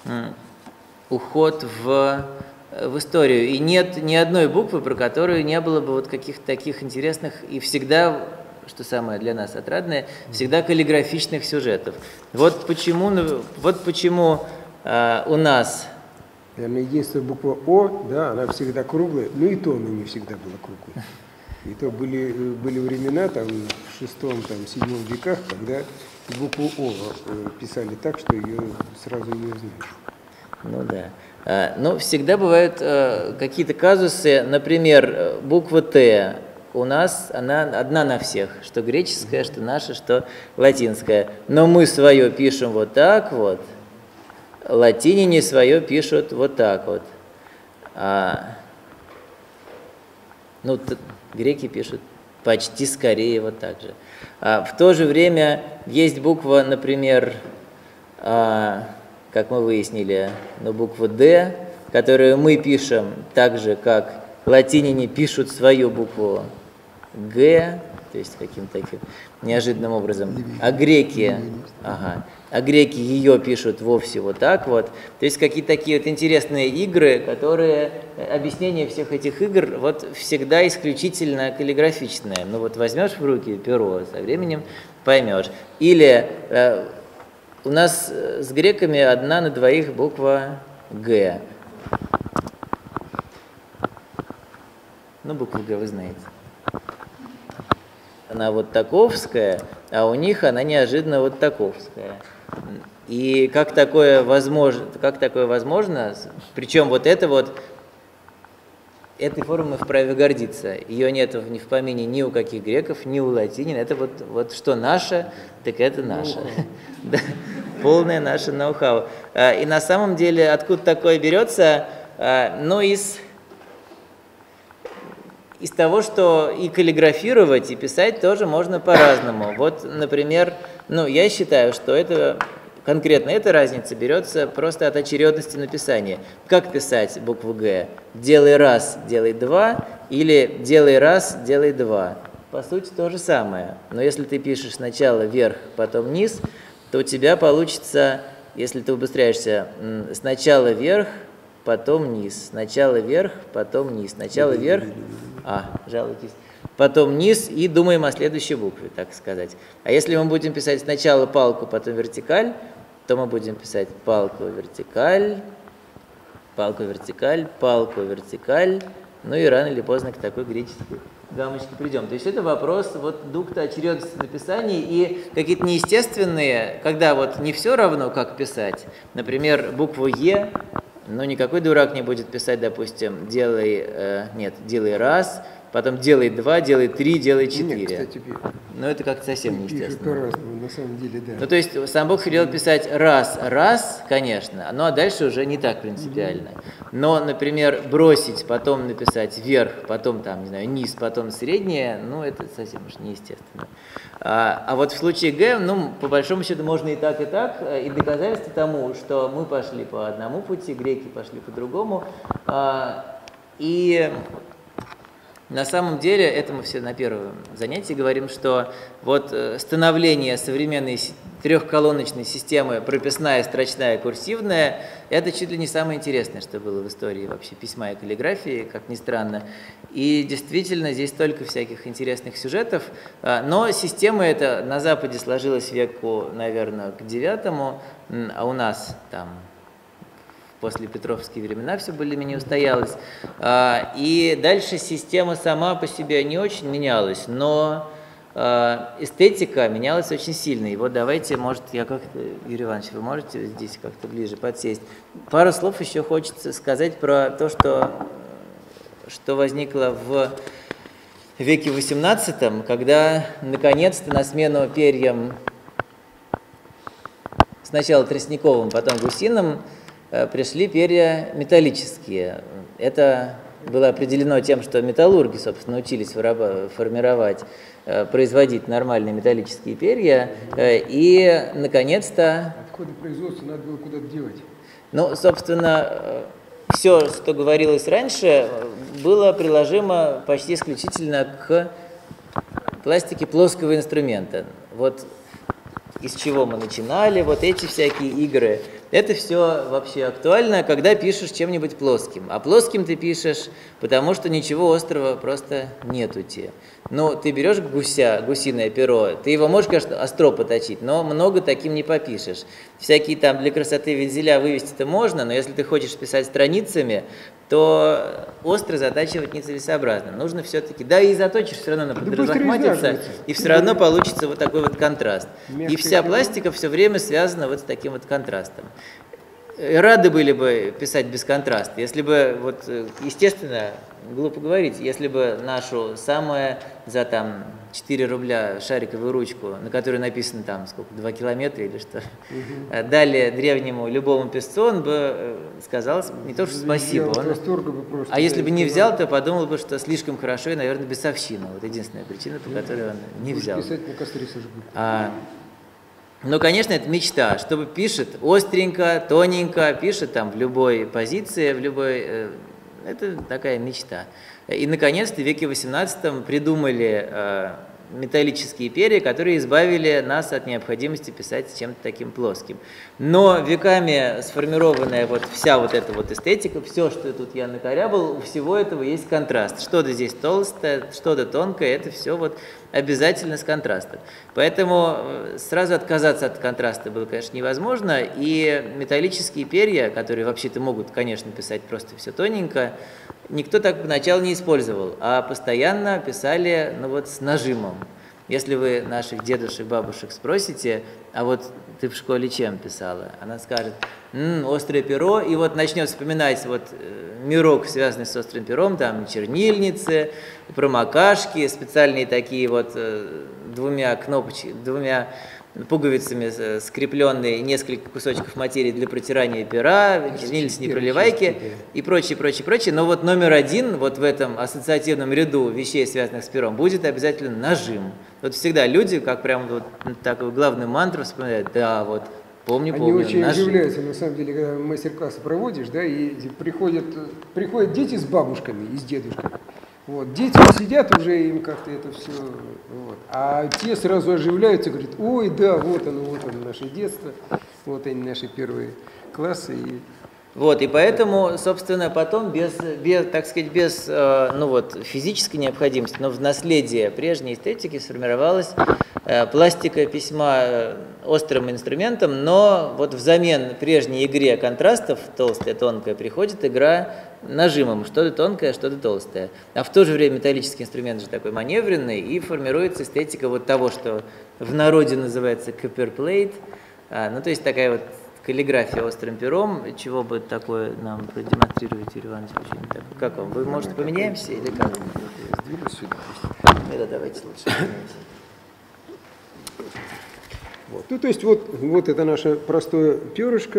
уход в, в историю. И нет ни одной буквы, про которую не было бы вот каких-то таких интересных и всегда, что самое для нас отрадное, всегда каллиграфичных сюжетов. Вот почему, вот почему э, у нас
Наверное, единственная буква О, да, она всегда круглая, но и то она не всегда была круглой. И то были, были времена, там, в шестом, там, седьмом веках, когда букву О писали так, что ее сразу не узнаешь.
Ну да. А, ну, всегда бывают а, какие-то казусы, например, буква Т у нас, она одна на всех, что греческая, что наша, что латинская. Но мы свое пишем вот так вот, латиняне свое пишут вот так вот. А, ну, греки пишут почти скорее вот так же. А в то же время есть буква, например, а, как мы выяснили, ну, буква «Д», которую мы пишем так же, как латиняне пишут свою букву «Г», то есть каким-то таким неожиданным образом. А греки, ага, а греки ее пишут вовсе вот так вот. То есть какие-то такие вот интересные игры, которые, объяснение всех этих игр вот всегда исключительно каллиграфичное. Ну вот возьмешь в руки перо, со временем поймешь. Или э, у нас с греками одна на двоих буква «Г». Ну, букву «Г» вы знаете. Она вот таковская, а у них она неожиданно вот таковская. И как такое возможно, как такое возможно, причем вот это вот, этой формой мы вправе гордиться. Ее нет ни в помине ни у каких греков, ни у латинин. Это вот, вот что наше, так это наше. Да, полное наше ноу-хау. И на самом деле, откуда такое берется? Ну, из... Из того, что и каллиграфировать, и писать тоже можно по-разному. Вот, например, ну, я считаю, что это, конкретно эта разница берется просто от очередности написания. Как писать букву «Г»? Делай раз, делай два, или делай раз, делай два. По сути, то же самое. Но если ты пишешь сначала вверх, потом вниз, то у тебя получится, если ты убыстряешься, сначала вверх, потом низ, сначала вверх, потом низ, сначала вверх, а, жалуйтесь, потом низ и думаем о следующей букве, так сказать. А если мы будем писать сначала палку, потом вертикаль, то мы будем писать палку, вертикаль, палку, вертикаль, палку, вертикаль, ну и рано или поздно к такой греческой гаммочке придем. То есть это вопрос вот дукта очередности написания и какие-то неестественные, когда вот не все равно, как писать, например, букву «Е», но никакой дурак не будет писать, допустим, делай, э, нет, делай раз, потом делай два, делай три, делай четыре. Нет, кстати, но это как-то совсем неестественно.
По-разному, на самом деле, да.
Ну, то есть сам Бог велел писать раз, раз, конечно, ну а дальше уже не так принципиально. Но, например, бросить, потом написать вверх, потом там, не знаю, низ, потом среднее, ну, это совсем уж неестественно. А, а вот в случае Г, ну, по большому счету, можно и так, и так, и доказательство тому, что мы пошли по одному пути, греки пошли по другому, а, и... На самом деле, это мы все на первом занятии говорим, что вот становление современной трехколоночной системы прописная, строчная, курсивная, это чуть ли не самое интересное, что было в истории вообще письма и каллиграфии, как ни странно. И действительно, здесь столько всяких интересных сюжетов, но система эта на Западе сложилась веку, наверное, к девятому, а у нас там... После Петровские времена все более-менее устоялось. И дальше система сама по себе не очень менялась, но эстетика менялась очень сильно. И вот давайте, может, я как-то, Юрий Иванович, вы можете здесь как-то ближе подсесть. Пару слов еще хочется сказать про то, что, что возникло в веке восемнадцатом, когда наконец-то на смену перьям сначала тростниковым, потом гусиным, пришли перья металлические. Это было определено тем, что металлурги, собственно, научились формировать, производить нормальные металлические перья, и, наконец-то...
Отходы производства надо было куда-то девать.
Ну, собственно, все, что говорилось раньше, было приложимо почти исключительно к пластике плоского инструмента. Вот из чего мы начинали, вот эти всякие игры. Это все вообще актуально, когда пишешь чем-нибудь плоским. А плоским ты пишешь, потому что ничего острого просто нету тебе. Ну, ты берешь гуся, гусиное перо, ты его можешь, конечно, остро поточить, но много таким не попишешь. Всякие там для красоты вензеля вывести-то можно, но если ты хочешь писать страницами, то остро затачивать нецелесообразно. Нужно все-таки, да и заточишь, все равно она разматится, и все равно получится вот такой вот контраст. И вся пластика все время связана вот с таким вот контрастом. Рады были бы писать без контраста, если бы, вот, естественно, глупо говорить, если бы нашу самую за там четыре рубля шариковую ручку, на которой написано там сколько, два километра или что, угу. дали древнему любому писцу, он бы сказал не то, что спасибо, он, просто, а если бы не взял, то подумал бы, что слишком хорошо и, наверное, бесовщина. Вот единственная причина, по которой он не взял. А, Ну, конечно, это мечта, чтобы пишет остренько, тоненько, пишет там в любой позиции, в любой... Э, это такая мечта. И, наконец-то, в веке восемнадцатом придумали э, металлические перья, которые избавили нас от необходимости писать чем-то таким плоским. Но веками сформированная вот вся вот эта вот эстетика, все, что тут я накорябал, у всего этого есть контраст. Что-то здесь толстое, что-то тонкое, это все вот обязательно с контрастом. Поэтому сразу отказаться от контраста было, конечно, невозможно, и металлические перья, которые вообще-то могут, конечно, писать просто все тоненько, никто так поначалу не использовал, а постоянно писали, ну вот, с нажимом. Если вы наших дедушек, бабушек спросите, а вот ты в школе чем писала? Она скажет, М, острое перо, и вот начнет вспоминать вот мирок, связанный с острым пером, там чернильницы, промокашки, специальные такие вот двумя кнопочками, двумя пуговицами скрепленные несколько кусочков материи для протирания пера, чернильницы, непроливайки и прочее, прочее, прочее. Но вот номер один вот в этом ассоциативном ряду вещей, связанных с пером, будет обязательно нажим. Вот всегда люди, как прям вот такую главную мантру вспоминают, да, вот, помню,
Они
помню,
очень
нажим.
удивляются, на самом деле, когда мастер-классы проводишь, да, и приходят, приходят дети с бабушками и с дедушками. Вот. Дети сидят уже, им как-то это все, вот. А те сразу оживляются, говорят, ой, да, вот оно, вот оно, наше детство, вот они, наши первые классы. И...
Вот, и поэтому, собственно, потом без, без так сказать, без, э, ну вот, физической необходимости, но в наследие прежней эстетики сформировалась э, пластика письма э, острым инструментом, но вот взамен прежней игре контрастов, толстое, тонкое, приходит игра нажимом, что-то тонкое, что-то толстое. А в то же время металлический инструмент же такой маневренный, и формируется эстетика вот того, что в народе называется copperplate, а, ну то есть такая вот каллиграфия острым пером, чего бы такое нам продемонстрировать, Юрий Иванович? Как вам? Вы, может, поменяемся или как?
Сдвинусь сюда.
Да, давайте лучше поменяемся.
Вот. Ну, то есть вот, вот это наше простое перышко.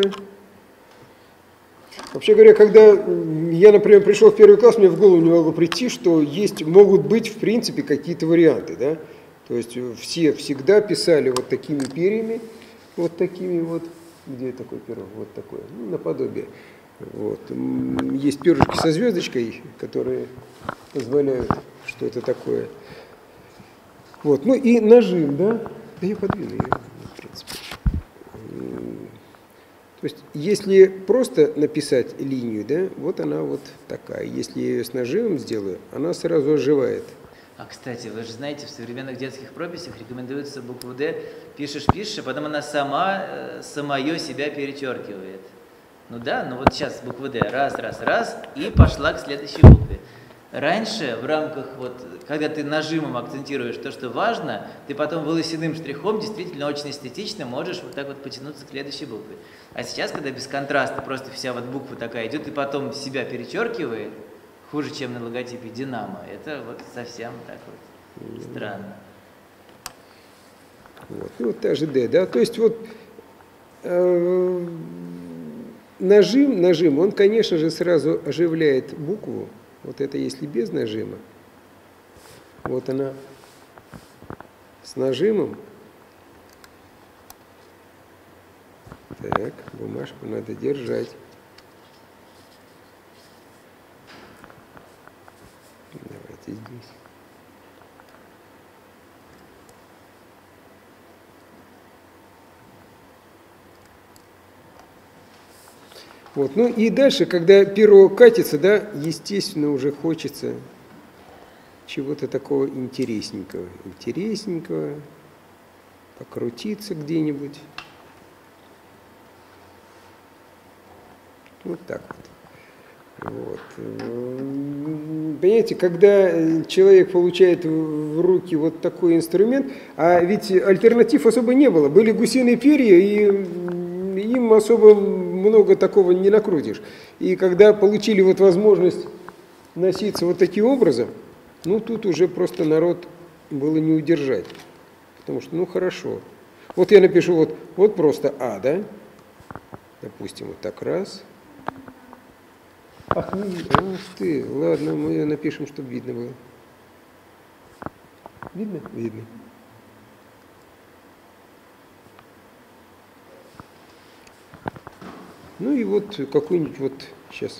Вообще говоря, когда я, например, пришел в первый класс, мне в голову не могло прийти, что есть, могут быть, в принципе, какие-то варианты, да? То есть все всегда писали вот такими перьями, вот такими вот. Где такое перо? Вот такое, ну, наподобие. Вот. Есть перышки со звездочкой, которые позволяют что-то такое. Вот. Ну и нажим, да? Да я подвину ее, в принципе. То есть, если просто написать линию, да, вот она вот такая. Если я ее с нажимом сделаю, она сразу оживает.
А, кстати, вы же знаете, в современных детских прописях рекомендуется букву «Д», пишешь, пишешь, а потом она сама, самое себя перечеркивает. Ну да, ну вот сейчас буква «Д», раз, раз, раз, и пошла к следующей букве. Раньше, в рамках, вот, когда ты нажимом акцентируешь то, что важно, ты потом волосяным штрихом действительно очень эстетично можешь вот так вот потянуться к следующей букве. А сейчас, когда без контраста просто вся вот буква такая идет, и потом себя перечеркивает, хуже, чем на логотипе «Динамо», это вот совсем так вот странно.
Вот, ну, вот та же «Д», да, то есть вот э, нажим, нажим, он, конечно же, сразу оживляет букву, вот это если без нажима, вот она с нажимом, так, бумажку надо держать. Давайте здесь. Вот. Ну и дальше, когда перо катится, да, естественно, уже хочется чего-то такого интересненького. Интересненького, покрутиться где-нибудь. Вот так вот. Вот. Понимаете, когда человек получает в руки вот такой инструмент, а ведь альтернатив особо не было. Были гусиные перья, и им особо много такого не накрутишь. И когда получили вот возможность носиться вот таким образом, ну тут уже просто народ было не удержать. Потому что, ну хорошо. Вот я напишу вот, вот просто А, да? Допустим, вот так раз. Ах, не видно. Ах ты, ладно, мы ее напишем, чтобы видно было. Видно? Видно. Ну и вот какой-нибудь вот сейчас.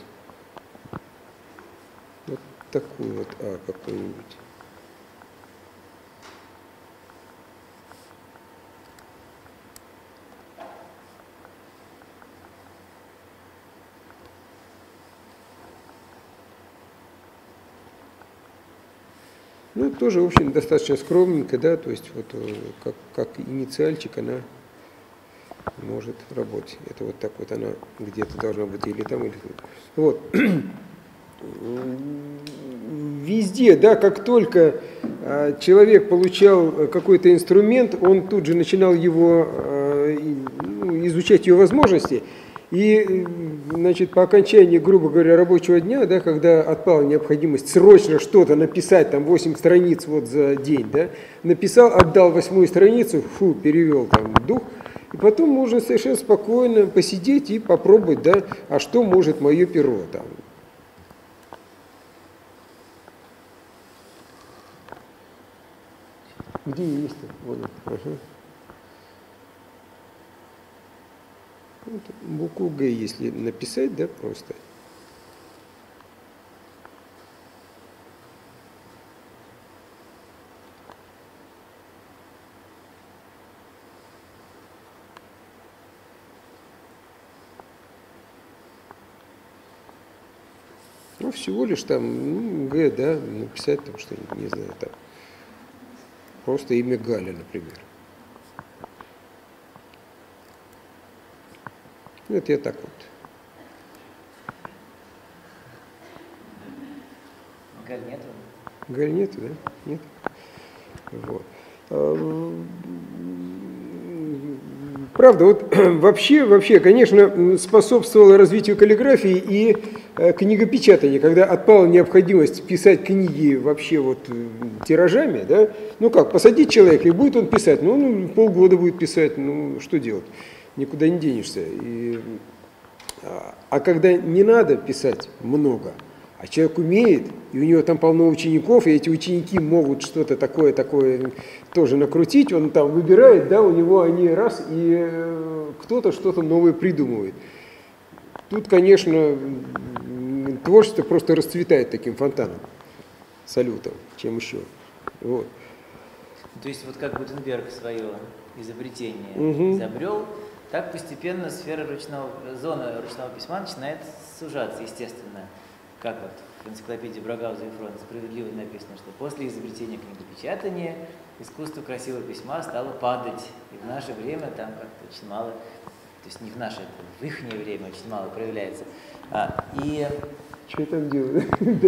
Вот такой вот А какой-нибудь. Ну, тоже, в общем, достаточно скромненько, да, то есть вот как, как инициальчик она может работать. Это вот так вот она где-то должна быть или там, или тут. Вот. Везде, да, как только человек получал какой-то инструмент, он тут же начинал его, ну, изучать его возможности. И, значит, по окончании, грубо говоря, рабочего дня, да, когда отпала необходимость срочно что-то написать, там восемь страниц вот за день, да, написал, отдал восьмую страницу, фу, перевел там дух, и потом можно совершенно спокойно посидеть и попробовать, да, а что может мое перо там. Где есть-то? Вот, ага. Вот, букву Г, если написать, да, просто. Ну, всего лишь там, ну, Г, да, написать там что-нибудь, не знаю, там. Просто имя Галя, например. Вот я так вот.
Галь нету?
Галь нету, да? Нет? Вот. Правда, вот вообще, вообще, конечно, способствовало развитию каллиграфии и книгопечатания, когда отпала необходимость писать книги вообще вот тиражами, да, ну как, посадить человека, и будет он писать, ну, ну полгода будет писать, ну, что делать, никуда не денешься. И, а когда не надо писать много, а человек умеет, и у него там полно учеников, и эти ученики могут что-то такое, такое тоже накрутить, он там выбирает, да, у него они раз, и кто-то что-то новое придумывает. Тут, конечно, творчество просто расцветает таким фонтаном, салютом, чем еще. Вот.
То есть вот как Гутенберг свое изобретение
угу.
изобрел, так постепенно сфера ручного, зона ручного письма начинает сужаться, естественно. Как вот в энциклопедии Брагауза и Фронта справедливо написано, что после изобретения книгопечатания искусство красивого письма стало падать. И в наше время там как-то очень мало, то есть не в наше, в ихнее время очень мало проявляется. А, и
что я там делаю?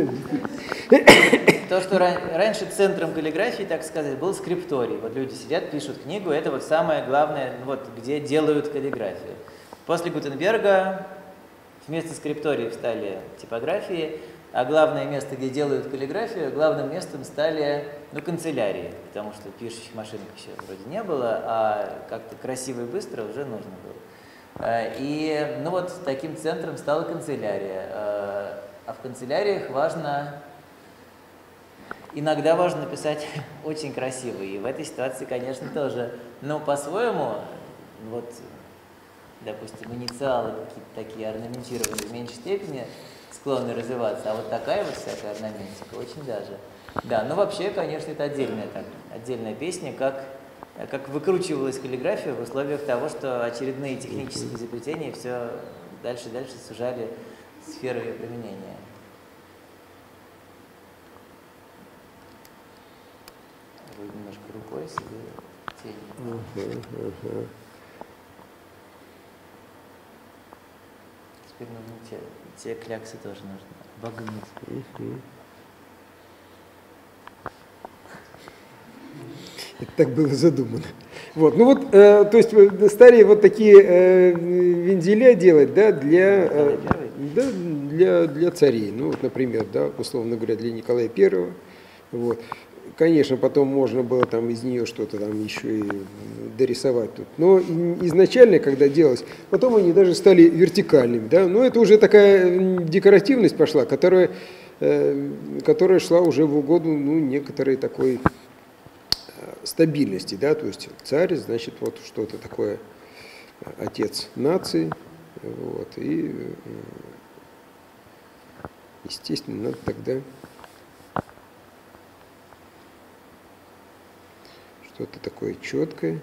То, что раньше центром каллиграфии, так сказать, был скрипторий. Вот люди сидят, пишут книгу, это вот самое главное, вот где делают каллиграфию. После Гутенберга вместо скрипториев стали типографии, а главное место, где делают каллиграфию, главным местом стали, ну, канцелярии, потому что пишущих машинок еще вроде не было, а как-то красиво и быстро уже нужно было. И, ну, вот таким центром стала канцелярия. А в канцеляриях важно, иногда важно написать очень красиво, и в этой ситуации, конечно, тоже, но по-своему, вот, допустим, инициалы какие-то такие орнаментированные в меньшей степени склонны развиваться, а вот такая вот всякая орнаментика очень даже. Да, но вообще, конечно, это отдельная, так, отдельная песня, как, как выкручивалась каллиграфия в условиях того, что очередные технические изобретения все дальше и дальше сужали сферу ее применения. Вы немножко рукой себе тень.
Uh-huh, uh-huh.
Теперь нужны те, те кляксы тоже нужно обогнуть.
Uh-huh. Это так было задумано. Вот, ну вот, э, то есть стали вот такие э, вензеля делать, да, для, э, да, для, для царей. Ну вот, например, да, условно говоря, для Николая Первого. Вот. Конечно, потом можно было там из нее что-то там еще и дорисовать тут. Но изначально, когда делалось, потом они даже стали вертикальными, да. Но это уже такая декоративность пошла, которая, э, которая шла уже в угоду, ну, некоторой такой стабильности, да, то есть царь, значит, вот что-то такое, отец нации, вот, и, естественно, надо тогда что-то такое четкое.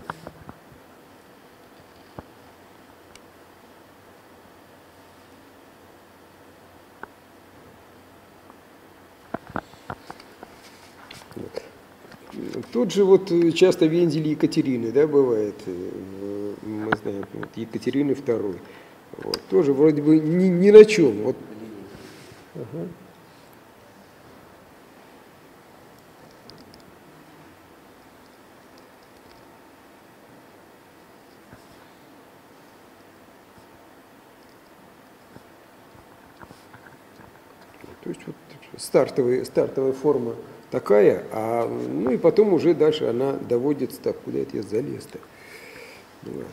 Тут же вот часто вензель Екатерины, да, бывает, мы знаем, вот Екатерины Второй. Вот, тоже вроде бы ни, ни на чем. Вот. Ага. То есть вот стартовая, стартовая форма такая, а ну и потом уже дальше она доводится, так, куда это я залез-то? Ну, ладно,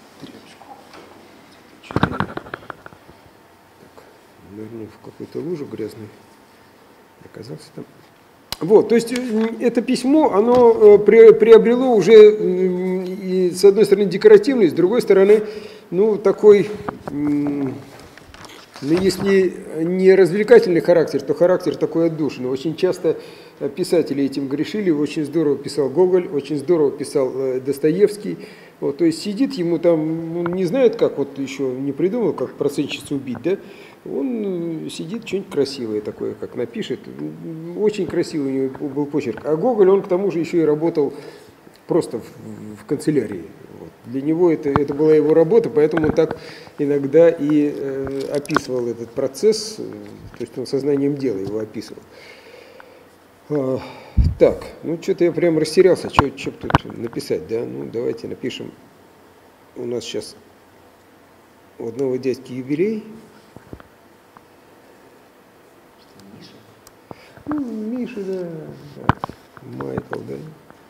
тряпочку. Так, наверное, в какой-то лужу грязной оказался там. Вот, то есть это письмо, оно приобрело уже, и, с одной стороны, декоративность, с другой стороны, ну, такой, ну, если не развлекательный характер, то характер такой отдушенный. Очень часто писатели этим грешили, очень здорово писал Гоголь, очень здорово писал Достоевский. Вот, то есть сидит ему там, он не знает, как, вот еще не придумал, как процентщицу убить, да? Он сидит, что-нибудь красивое такое, как напишет. Очень красивый у него был почерк. А Гоголь, он к тому же еще и работал просто в, в канцелярии. Вот. Для него это, это была его работа, поэтому он так иногда и э, описывал этот процесс, то есть он сознанием дела его описывал. А, так, ну что-то я прям растерялся, что тут написать, да? Ну давайте напишем. У нас сейчас у одного дядьки юбилей. Ну, Миша, да, да. Майкл, да.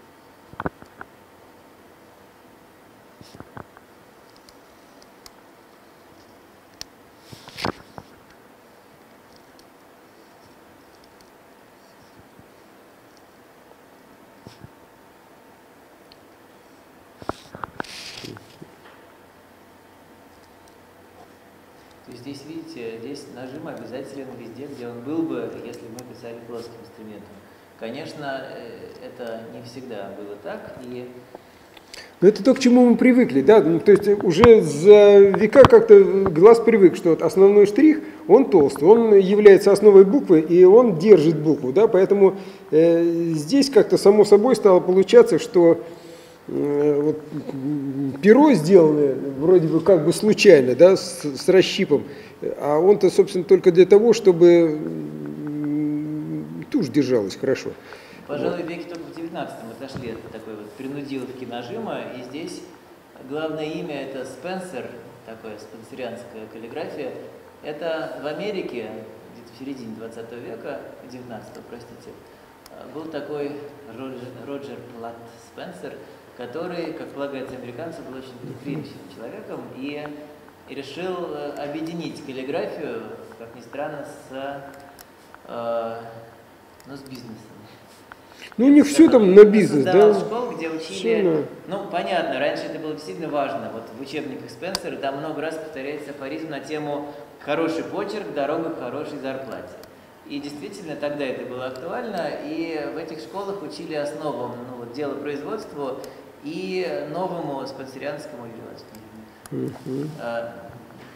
Здесь, видите, здесь нажим обязателен везде, где он был бы, если бы мы писали плоским инструментом. Конечно, это не всегда было так, и...
Но это то, к чему мы привыкли, да, ну, то есть уже за века как-то глаз привык, что вот основной штрих, он толстый, он является основой буквы, и он держит букву, да, поэтому э, здесь как-то само собой стало получаться, что э, вот, перо сделанное вроде бы как бы случайно, да, с, с расщипом, а он-то, собственно, только для того, чтобы тушь держалась хорошо.
Пожалуй, в веке только в девятнадцатом мы дошли от такой вот принудиловки нажима, и здесь главное имя это Спенсер, такое спенсерианская каллиграфия. Это в Америке, где-то в середине двадцатого века, девятнадцатого, простите, был такой Роджер, Роджер Платт Спенсер, который, как полагается американцу, был очень предприимчивым человеком и, и решил объединить каллиграфию, как ни странно, с, э, ну, с бизнесом.
Ну, у них все там на бизнес, да?
Школ, где учили, на... ну, понятно, раньше это было действительно важно. Вот в учебниках Спенсера там много раз повторяется афоризм на тему «хороший почерк, дорога к хорошей зарплате». И действительно, тогда это было актуально, и в этих школах учили основам, ну, вот, делопроизводству и новому спенсерианскому юридическому. Uh-huh.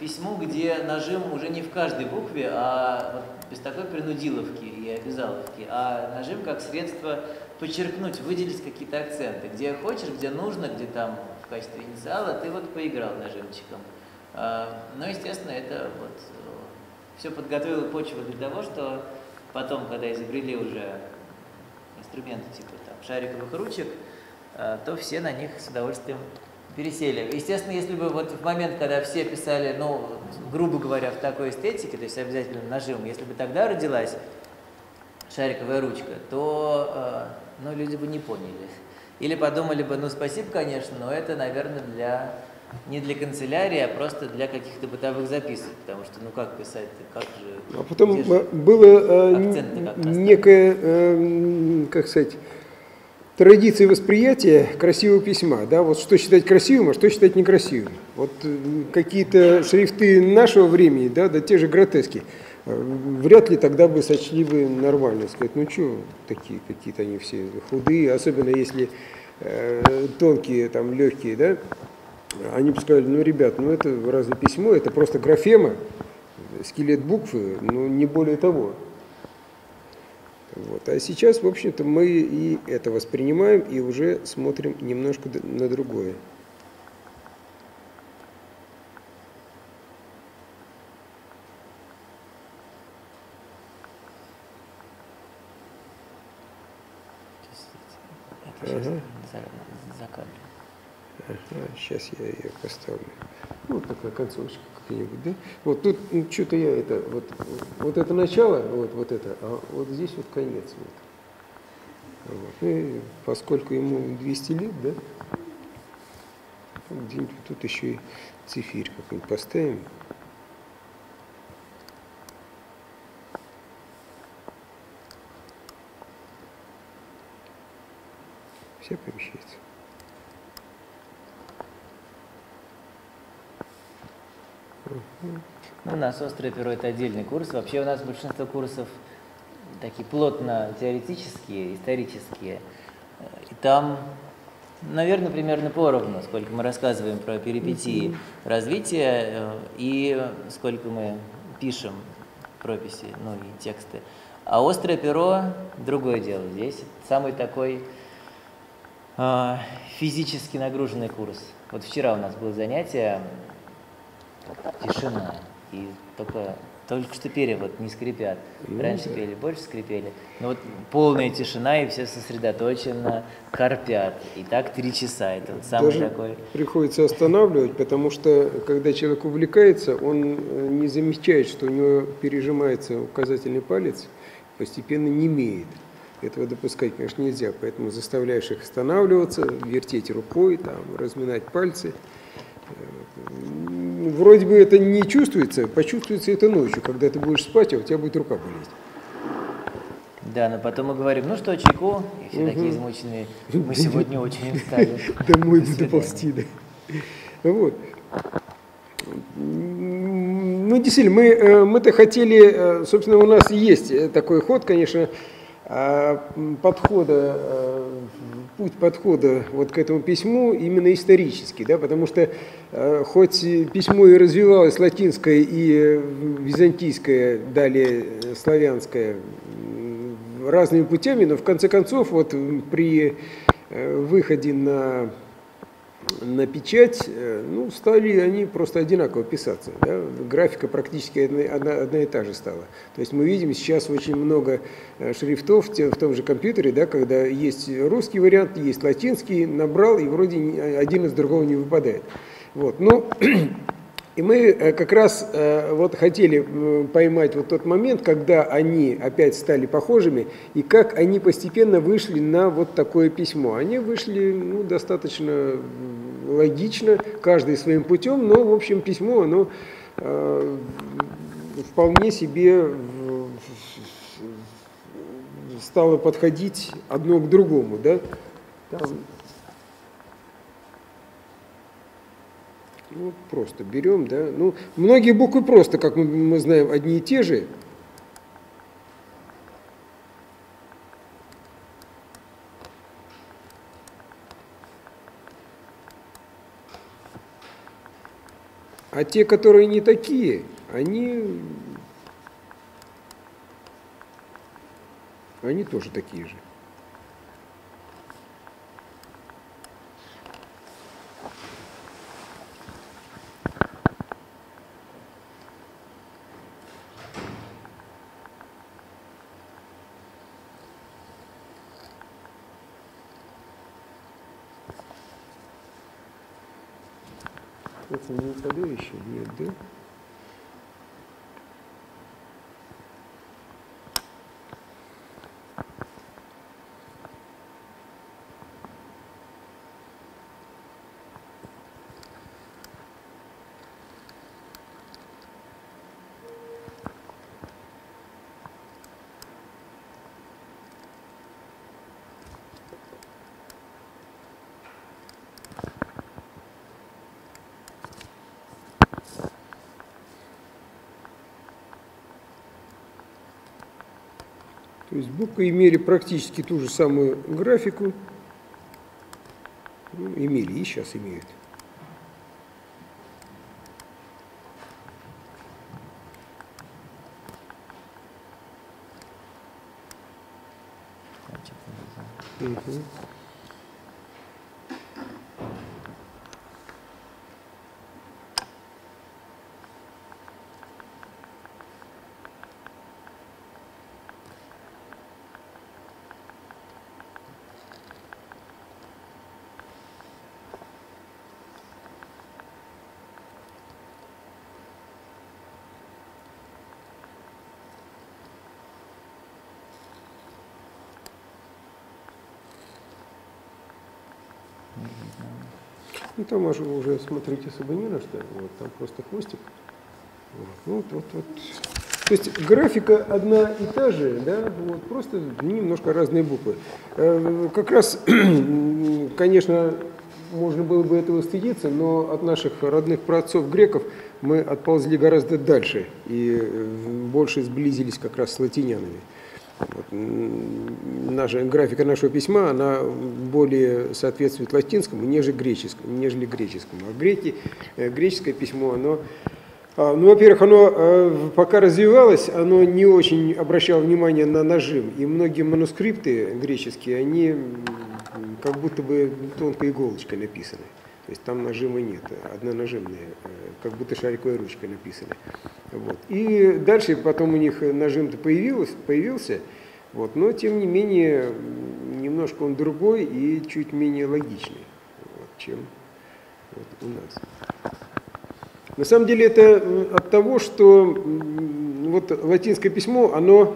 письму, где нажим уже не в каждой букве, а вот без такой принудиловки и обязаловки, а нажим как средство подчеркнуть, выделить какие-то акценты. Где хочешь, где нужно, где там в качестве инициала, ты вот поиграл нажимчиком. Но, естественно, это вот все подготовило почву для того, что потом, когда изобрели уже инструменты типа там, шариковых ручек, то все на них с удовольствием пересели. Естественно, если бы вот в момент, когда все писали, ну, грубо говоря, в такой эстетике, то есть обязательно нажим, если бы тогда родилась шариковая ручка, то, ну, люди бы не поняли. Или подумали бы, ну, спасибо, конечно, но это, наверное, для... не для канцелярии, а просто для каких-то бытовых записок, потому что, ну как писать-то, как же...
А потом было э,
как
некое, э, как сказать, традиция восприятия красивого письма, да, вот что считать красивым, а что считать некрасивым. Вот э, какие-то шрифты нашего времени, да, да те же гротески, э, вряд ли тогда бы сочли бы нормально, сказать, ну что, такие какие-то они все худые, особенно если э, тонкие, там, легкие, да. Они бы сказали, ну, ребят, ну это разве письмо, это просто графема, скелет буквы, ну не более того. Вот. А сейчас, в общем-то, мы и это воспринимаем и уже смотрим немножко на другое. Ага. Ага, сейчас я ее поставлю. Ну, вот такая концовочка какая-нибудь, да? Вот тут ну, что-то я это, вот, вот это начало, вот, вот это, а вот здесь вот конец. Вот. Вот. И поскольку ему двести лет, да, где-нибудь тут еще и цифирь какой-нибудь поставим. Все помещается.
Ну, у нас острое перо – это отдельный курс. Вообще у нас большинство курсов такие плотно теоретические, исторические. И там, наверное, примерно поровну, сколько мы рассказываем про перипетии развития и сколько мы пишем прописи, ну и тексты. А острое перо – другое дело. Здесь самый такой э, физически нагруженный курс. Вот вчера у нас было занятие «Тишина». И только, только что перья вот не скрипят. Раньше пели, больше скрипели. Но вот полная тишина, и все сосредоточенно корпят. И так три часа. Это вот самый
Даже
такой...
приходится останавливать, потому что, когда человек увлекается, он не замечает, что у него пережимается указательный палец, постепенно немеет. Этого допускать, конечно, нельзя. Поэтому заставляешь их останавливаться, вертеть рукой, там, разминать пальцы. Вроде бы это не чувствуется, почувствуется это ночью, когда ты будешь спать, а у тебя будет рука болеть.
Да, но потом мы говорим, ну что, чайку? И все такие измученные, мы сегодня очень устали.
Домой бы доползти, да. Вот. Ну, действительно, мы, мы-то хотели, собственно, у нас есть такой ход, конечно, подхода, путь подхода вот к этому письму именно исторический, да, потому что э, хоть письмо и развивалось латинское и византийское, далее славянское, разными путями, но в конце концов вот при э, выходе на, на печать, э, ну, стали они просто одинаково писаться, да? Графика практически одна, одна, одна и та же стала. То есть мы видим сейчас очень много шрифтов в, те, в том же компьютере, да, когда есть русский вариант, есть латинский, набрал и вроде один из другого не выпадает. Вот. Ну, и мы как раз вот хотели поймать вот тот момент, когда они опять стали похожими, и как они постепенно вышли на вот такое письмо. Они вышли, ну, достаточно логично, каждый своим путем, но, в общем, письмо, оно э, вполне себе стало подходить одно к другому, да? Там, ну, просто берем, да? Ну, многие буквы просто, как мы, мы знаем, одни и те же. А те, которые не такие, они, они тоже такие же. Это не выпадающий? Нет, да? То есть буквы имели практически ту же самую графику, ну, имели и сейчас имеют. Угу. Ну, там уже, уже смотреть особо не на что, вот, там просто хвостик. Вот, вот, вот, вот. То есть графика одна и та же, да, вот, просто немножко разные буквы. Э, как раз, конечно, можно было бы этого стыдиться, но от наших родных праотцов греков мы отползли гораздо дальше и больше сблизились как раз с латинянами. Вот. Наша графика нашего письма, она более соответствует латинскому, нежели греческому. Нежели греческому. А греки, греческое письмо, оно, ну, во-первых, оно пока развивалось, оно не очень обращало внимание на нажим. И многие манускрипты греческие, они как будто бы тонкой иголочкой написаны. То есть там нажима нет, однонажимные, как будто шариковой ручкой написаны. Вот. И дальше потом у них нажим-то появился, появился, вот, но тем не менее немножко он другой и чуть менее логичный, вот, чем вот у нас. На самом деле это от того, что вот латинское письмо, оно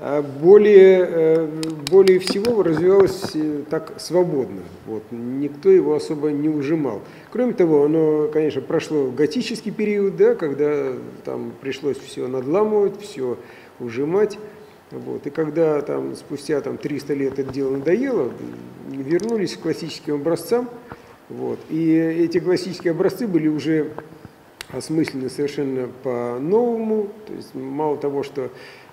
более, более всего развивалось так свободно. Вот. Никто его особо не ужимал. Кроме того, оно, конечно, прошло готический период, да, когда там пришлось все надламывать, все ужимать. Вот. И когда там, спустя там, триста лет это дело надоело, вернулись к классическим образцам. Вот. И эти классические образцы были уже осмыслены совершенно по-новому. То есть мало того, что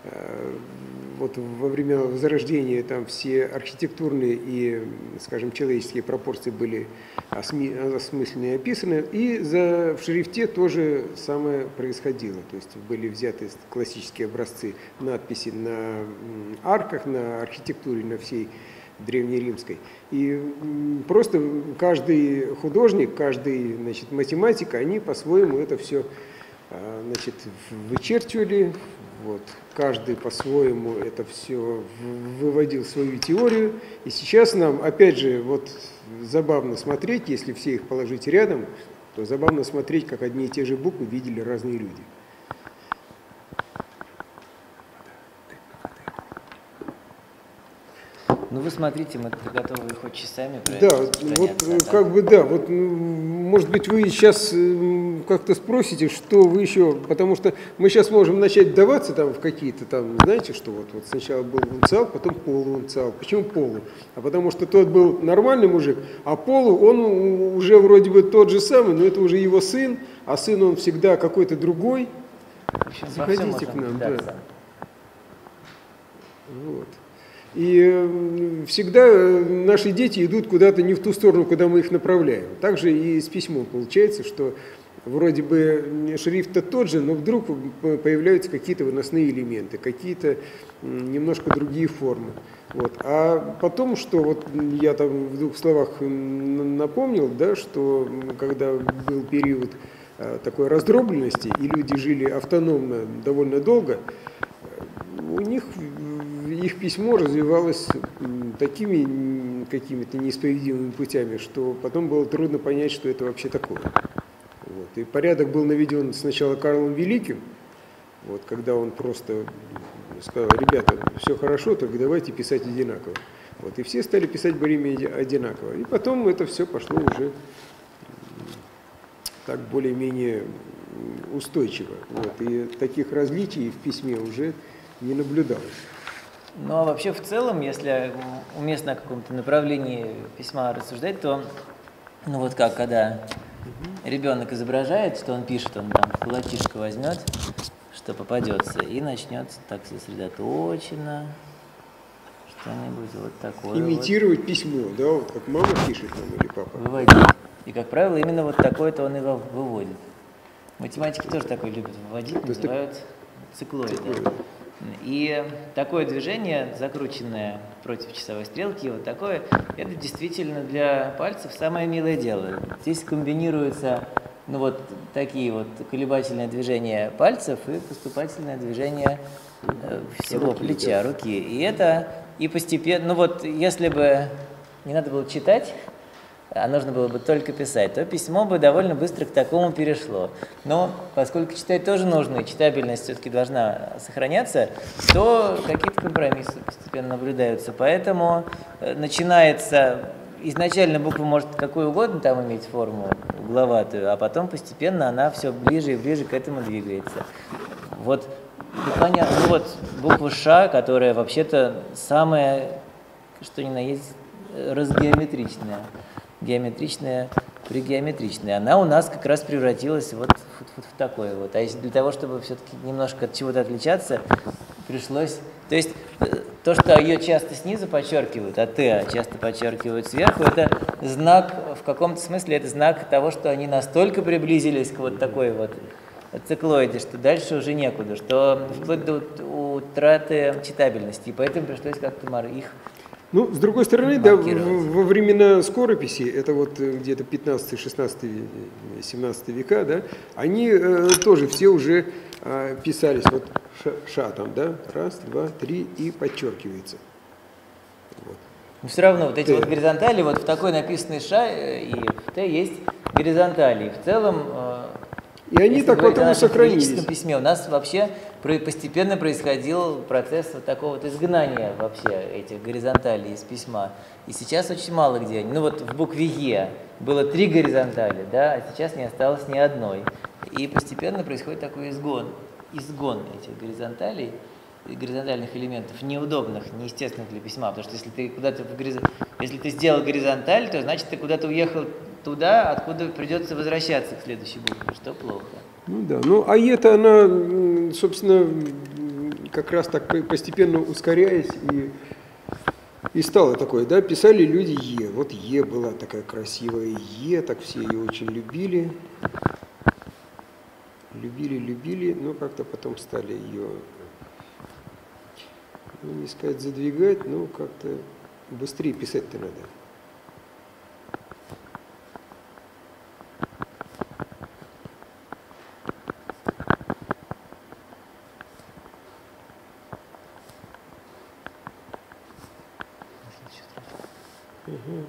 вот во время Возрождения там все архитектурные и, скажем, человеческие пропорции были осмыслены и описаны, и за, в шрифте тоже самое происходило. То есть были взяты классические образцы надписи на арках, на архитектуре, на всей древнеримской. И просто каждый художник, каждый, значит, математик, они по-своему это все, значит, вычерчивали. Вот. Каждый по-своему это все выводил свою теорию. И сейчас нам, опять же, вот забавно смотреть, если все их положить рядом, то забавно смотреть, как одни и те же буквы видели разные люди.
Ну вы смотрите, мы готовы хоть часами про
да,
это
вот
заняться,
как
да?
бы да, вот может быть вы сейчас как-то спросите, что вы еще, потому что мы сейчас можем начать вдаваться там в какие-то там, знаете, что вот, вот сначала был унциал, потом полуунциал. Почему полу? А потому что тот был нормальный мужик, а полу он уже вроде бы тот же самый, но это уже его сын, а сын он всегда какой-то другой.
В общем,
заходите к нам, да. Вот. И всегда наши дети идут куда-то не в ту сторону, куда мы их направляем. Также и с письмом получается, что вроде бы шрифт-то тот же, но вдруг появляются какие-то выносные элементы, какие-то немножко другие формы. Вот. А потом, что вот я там в двух словах напомнил, да, что когда был период такой раздробленности, и люди жили автономно довольно долго, у них их письмо развивалось такими какими-то неисповедимыми путями, что потом было трудно понять, что это вообще такое. Вот. И порядок был наведен сначала Карлом Великим, вот, когда он просто сказал: ребята, все хорошо, только давайте писать одинаково. Вот. И все стали писать более-менее одинаково. И потом это все пошло уже так более-менее устойчиво. Вот. И таких различий в письме уже не наблюдалось.
Ну а вообще в целом, если уместно о каком-то направлении письма рассуждать, то, ну вот как, когда ребенок изображает, что он пишет, он там кулачишко возьмет, что попадется, и начнет так сосредоточенно что-нибудь вот такое.
Имитировать
вот.
письмо, да, вот как мама пишет нам или папа.
Выводить. И, как правило, именно вот такое-то он и выводит. Математики тоже такое любят выводить, то называют циклоиды. И такое движение, закрученное против часовой стрелки, вот такое, это действительно для пальцев самое милое дело. Здесь комбинируются, ну вот такие вот колебательные движения пальцев и поступательное движение э, всего руки, плеча, да. руки. И это, и постепенно, ну вот если бы не надо было читать, а нужно было бы только писать, то письмо бы довольно быстро к такому перешло. Но поскольку читать тоже нужно, и читабельность все-таки должна сохраняться, то какие-то компромиссы постепенно наблюдаются. Поэтому начинается, изначально буква может какую угодно там иметь форму угловатую, а потом постепенно она все ближе и ближе к этому двигается. Вот, ну, понятно, ну, вот буква «Ш», которая вообще-то самая, что ни на есть, разгеометричная. Геометричная, пригеометричная. Она у нас как раз превратилась вот в, в, в такое вот. А если для того, чтобы все-таки немножко от чего-то отличаться, пришлось... То есть то, что ее часто снизу подчеркивают, а Т часто подчеркивают сверху, это знак, в каком-то смысле, это знак того, что они настолько приблизились к вот такой вот циклоиде, что дальше уже некуда, что вплоть до утраты читабельности. И поэтому пришлось как-то их...
Ну, с другой стороны, да, во времена скорописи, это вот где-то пятнадцатый, шестнадцатый, семнадцатый века, да, они э, тоже все уже э, писались вот ша, ша там, да, раз, два, три и подчеркивается. Вот.
Но все равно вот эти
Т.
вот горизонтали, вот в такой написанной ша и в Т есть горизонтали. В целом, э,
и они так потом и сохранились.
В письме у нас вообще постепенно происходил процесс вот такого вот изгнания вообще этих горизонталей из письма. И сейчас очень мало где. Ну вот в букве Е было три горизонтали, да, а сейчас не осталось ни одной. И постепенно происходит такой изгон, изгон этих горизонталей, горизонтальных элементов, неудобных, неестественных для письма. Потому что если ты куда-то в горизон... если ты сделал горизонталь, то значит ты куда-то уехал туда, откуда придется возвращаться к следующей букве, что плохо.
Ну да, ну а Е-то она, собственно, как раз так постепенно ускоряясь и, и стала такой, да, писали люди Е. Вот Е была такая красивая Е, так все ее очень любили. Любили, любили, но как-то потом стали ее, ну не сказать задвигать, но как-то быстрее писать-то надо. Угу.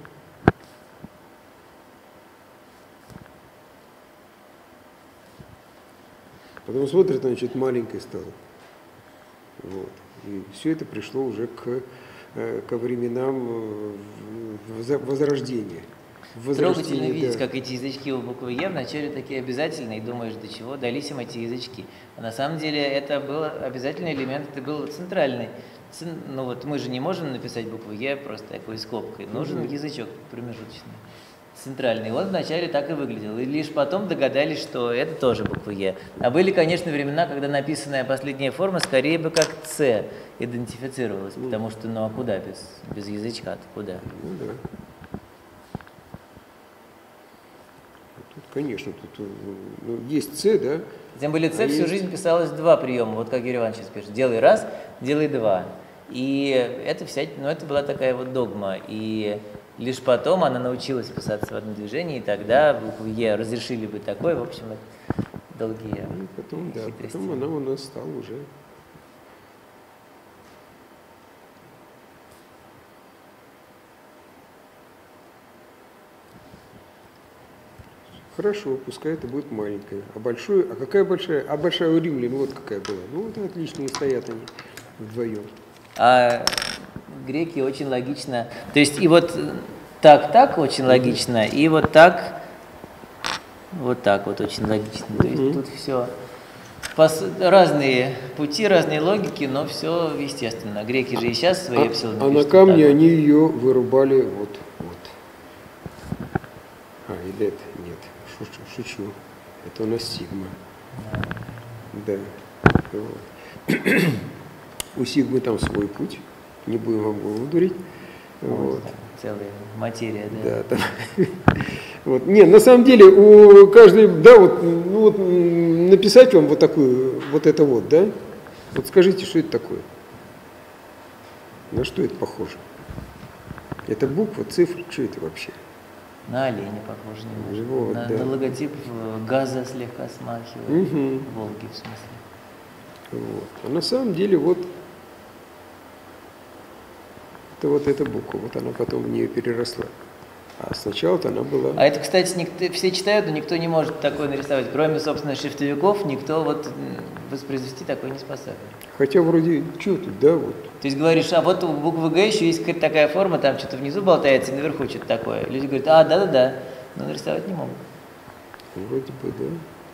Потом смотрит, она чуть маленькой стала. Вот. И все это пришло уже к, ко временам возрождения.
Трогательно видеть,
да.
как эти язычки у буквы Е вначале такие обязательные, и думаешь, до чего дались им эти язычки. А на самом деле это был обязательный элемент, это был центральный. Ну вот мы же не можем написать букву Е просто такой скобкой. Нужен mm-hmm. язычок промежуточный, центральный. Он вначале так и выглядел. И лишь потом догадались, что это тоже буква Е. А были, конечно, времена, когда написанная последняя форма скорее бы как С идентифицировалась. Mm-hmm. Потому что, ну а куда без, без язычка-то? Куда?
Ну да. Тут, конечно, тут ну, есть С, да?
Тем более С
а
всю
есть...
жизнь писалось два приема, вот как Юрий Иванович сейчас пишет. Делай раз, делай два. И это, вся, ну, это была такая вот догма. И лишь потом она научилась писаться в одном движении, и тогда букву Е разрешили бы такой, в общем, это долгие
и потом, да,
хитрости.
потом она у нас стала уже. Хорошо, пускай это будет маленькая. А большую, а какая большая? А большая у римлян вот какая была. Ну вот отличные стоят они вдвоем.
А греки очень логично. То есть и вот так-так очень логично, и вот так, вот так вот очень логично. То есть тут все разные пути, разные логики, но все естественно. Греки же и сейчас свои эпсилоны
А, а на
пишут
камне
так.
они ее вырубали вот, вот. А, или это нет, шучу, шучу. Это у нас сигма. Да. Вот. У сигмы там свой путь. Не будем вам голову дурить.
Вот.
Вот.
Целая материя, да.
Да, там. Вот. Не, на самом деле у каждой, да, вот, ну, вот написать вам вот такую, вот это вот, да? Вот скажите, что это такое? На что это похоже? Это буква, цифра, что это вообще?
На оленя похоже немножко.
Живого,
на,
да.
на логотип газа слегка смахивает.
Угу.
Волги, в смысле.
Вот. А на самом деле вот это вот эта буква, вот она потом в нее переросла. А сначала-то она была...
А это, кстати, никто, все читают, но никто не может такое нарисовать. Кроме, собственно, шрифтовиков, никто вот воспроизвести такое не способен.
Хотя вроде, что тут, да, вот.
То есть говоришь, а вот у буквы Г еще есть какая-то такая форма, там что-то внизу болтается, и наверху что-то такое. Люди говорят, а, да-да-да, но нарисовать не могут.
Вроде бы, да.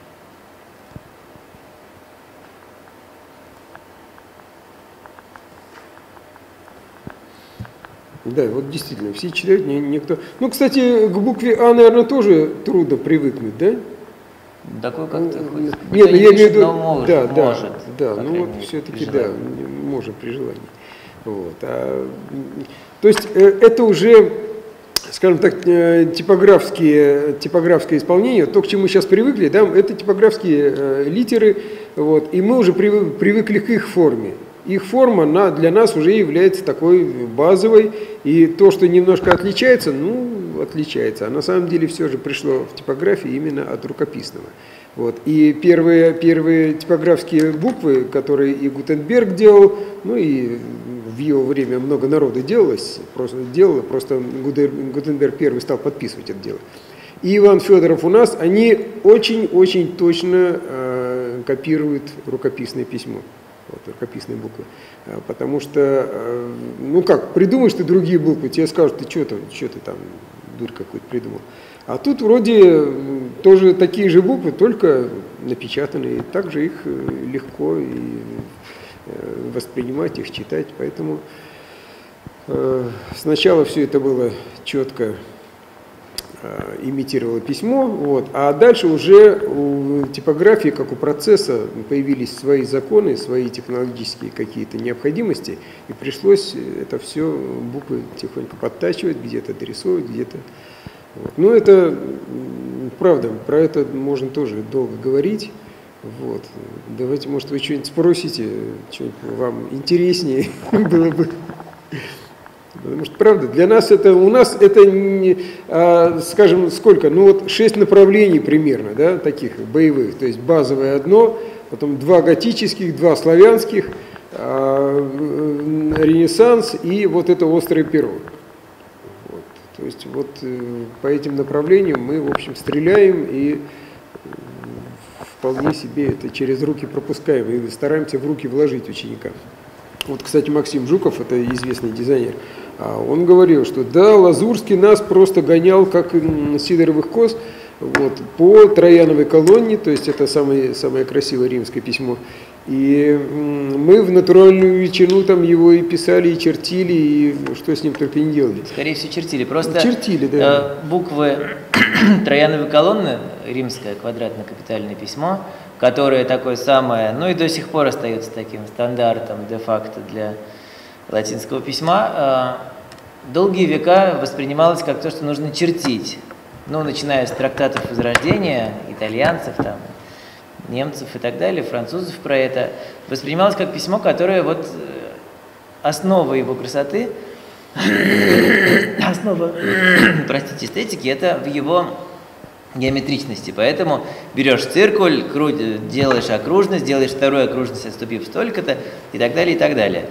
Да, вот действительно, все читают, никто... Ну, кстати, к букве А, наверное, тоже трудно привыкнуть, да?
Такой как-то
ну,
хоть...
Нет,
никто
я
не
имею в
пишет,
виду...
но может,
да, да,
может,
да,
по
ну
крайней
вот
мере,
все-таки,
при
да,
желании.
можно при желании. Вот. А, то есть э, это уже, скажем так, э, типографские, типографское исполнение, то, к чему мы сейчас привыкли, да, это типографские э, литеры, вот, и мы уже привык, привыкли к их форме. Их форма на, для нас уже является такой базовой, и то, что немножко отличается, ну, отличается. А на самом деле все же пришло в типографии именно от рукописного. Вот. И первые, первые типографские буквы, которые и Гутенберг делал, ну и в его время много народу делалось, просто делало, просто Гутенберг первый стал подписывать это дело. И Иван Федоров у нас, они очень-очень точно э, копируют рукописное письмо. Вот, рукописные буквы. Потому что, ну как, придумаешь ты другие буквы, тебе скажут, ты что там, что ты там, дурь какую-то придумал. А тут вроде тоже такие же буквы, только напечатанные, также их легко и воспринимать, их читать. Поэтому сначала все это было четко, имитировало письмо, вот, а дальше уже у типографии, как у процесса, появились свои законы, свои технологические какие-то необходимости, и пришлось это все буквы тихонько подтачивать, где-то дорисовывать, где-то... Вот. Ну, это правда, про это можно тоже долго говорить. Вот. Давайте, может, вы что-нибудь спросите, что-нибудь вам интереснее было бы. Потому что, правда, для нас это, у нас это, не, а, скажем, сколько, ну вот шесть направлений примерно, да, таких боевых, то есть базовое одно, потом два готических, два славянских, а, Ренессанс и вот это острое перо. Вот. То есть вот по этим направлениям мы, в общем, стреляем и вполне себе это через руки пропускаем и стараемся в руки вложить ученикам. Вот, кстати, Максим Жуков, это известный дизайнер, он говорил, что да, Лазурский нас просто гонял, как сидоровых коз, вот, по Трояновой колонне, то есть это самое, самое красивое римское письмо. И мы в натуральную величину там его и писали, и чертили, и что с ним только не делали.
Скорее всего, чертили. Просто
чертили, да.
э, буквы Трояновой колонны, римское квадратно-капитальное письмо, которое такое самое, ну и до сих пор остается таким стандартом де-факто для латинского письма, э, долгие века воспринималось как то, что нужно чертить. ну, начиная с трактатов Возрождения, итальянцев, там, немцев и так далее, французов про это, воспринималось как письмо, которое вот основа его красоты, основа, простите, эстетики, это в его геометричности. Поэтому берешь циркуль, круть, делаешь окружность, делаешь вторую окружность, отступив столько-то, и так далее, и так далее.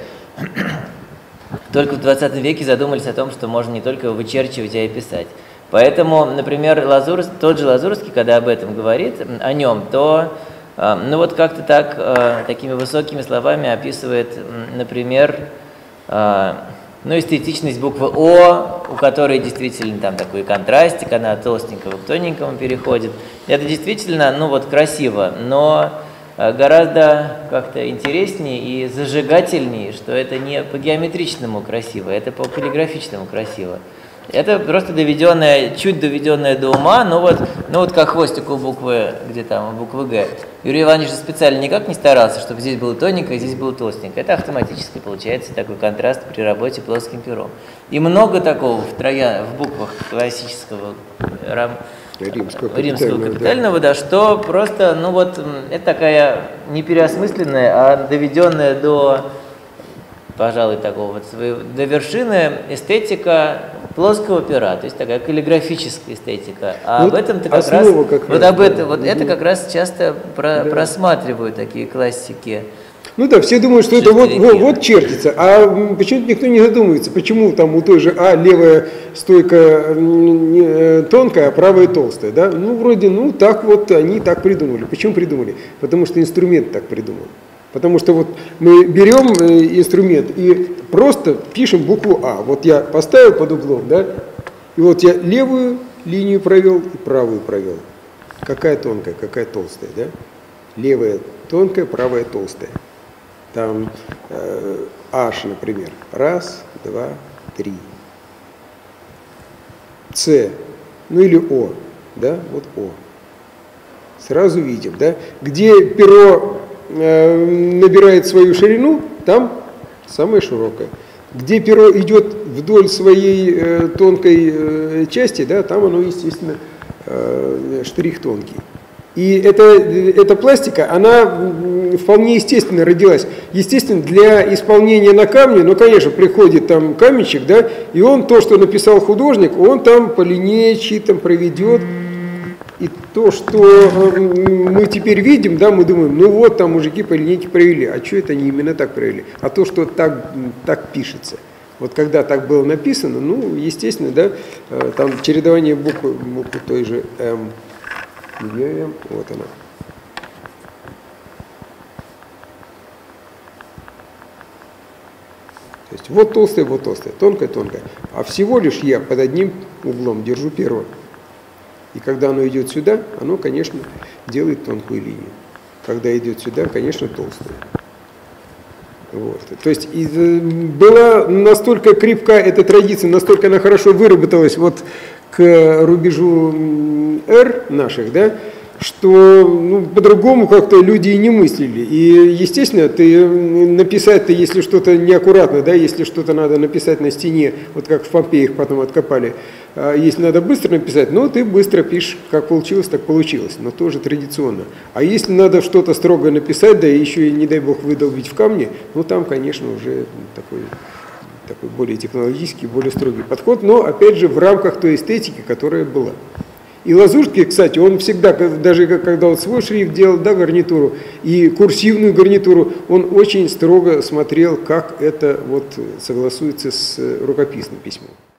Только в двадцатом веке задумались о том, что можно не только вычерчивать, а и писать. Поэтому, например, Лазур, тот же Лазурский, когда об этом говорит, о нем, то, ну вот как-то так, такими высокими словами описывает, например, ну, эстетичность буквы О, у которой действительно там такой контрастик, она от толстенького к тоненькому переходит. Это действительно, ну вот, красиво, но гораздо как-то интереснее и зажигательнее, что это не по геометричному красиво, это по каллиграфичному красиво. Это просто доведенное, чуть доведенное до ума, но вот, ну вот как хвостик у буквы, где там, у буквы Г. Юрий Иванович же специально никак не старался, чтобы здесь было тоненько, а здесь было толстенько. Это автоматически получается такой контраст при работе плоским пером. И много такого в, троя, в буквах классического рам,
римского,
римского
капитального,
капитального, да. да, что просто, ну вот, это такая не переосмысленная, а доведенная до, пожалуй, такого вот своего, до вершины эстетика плоского пера, то есть такая каллиграфическая эстетика. А
вот
об этом-то как раз,
как
вот
раз,
об этом,
да.
вот это как раз часто про,
да.
просматривают такие классики.
Ну да, все думают, что это вот, вот, вот чертится, а почему-то никто не задумывается, почему там у той же А левая стойка тонкая, а правая толстая, да? Ну вроде, ну так вот они так придумали. Почему придумали? Потому что инструмент так придумал. Потому что вот мы берем инструмент и просто пишем букву А. Вот я поставил под углом, да, и вот я левую линию провел и правую провел. Какая тонкая, какая толстая, да? Левая тонкая, правая толстая. Там э, H, например. Раз, два, три. С, ну или О, да, вот О. Сразу видим, да, где перо набирает свою ширину, там самая широкая. Где перо идет вдоль своей э, тонкой э, части, да, там оно, естественно, э, штрих тонкий. И эта, эта пластика, она вполне естественно родилась. Естественно, для исполнения на камне, ну, конечно, приходит там каменщик, да, и он то, что написал художник, он там по линейке там проведет. И то, что мы теперь видим, да, мы думаем, ну вот там мужики по линейке провели. А что это они именно так провели? А то, что так, так пишется. Вот когда так было написано, ну, естественно, да, там чередование буквы, буквы той же М. М, вот она. То есть вот толстая, вот толстая, тонкая, тонкая. А всего лишь я под одним углом держу перо. И когда оно идет сюда, оно, конечно, делает тонкую линию. Когда идет сюда, конечно, толстую. Вот. То есть и была настолько крепка эта традиция, настолько она хорошо выработалась вот к рубежу R наших, да, что ну, по-другому как-то люди и не мыслили. И, естественно, ты написать-то, если что-то неаккуратно, да, если что-то надо написать на стене, вот как в Помпеях потом откопали, если надо быстро написать, ну, ты быстро пишешь, как получилось, так получилось, но тоже традиционно. А если надо что-то строго написать, да еще и, не дай бог, выдолбить в камне, ну, там, конечно, уже такой, такой более технологический, более строгий подход, но, опять же, в рамках той эстетики, которая была. И Лазурский, кстати, он всегда, даже когда он свой шрифт делал, да, гарнитуру, и курсивную гарнитуру, он очень строго смотрел, как это вот согласуется с рукописным письмом.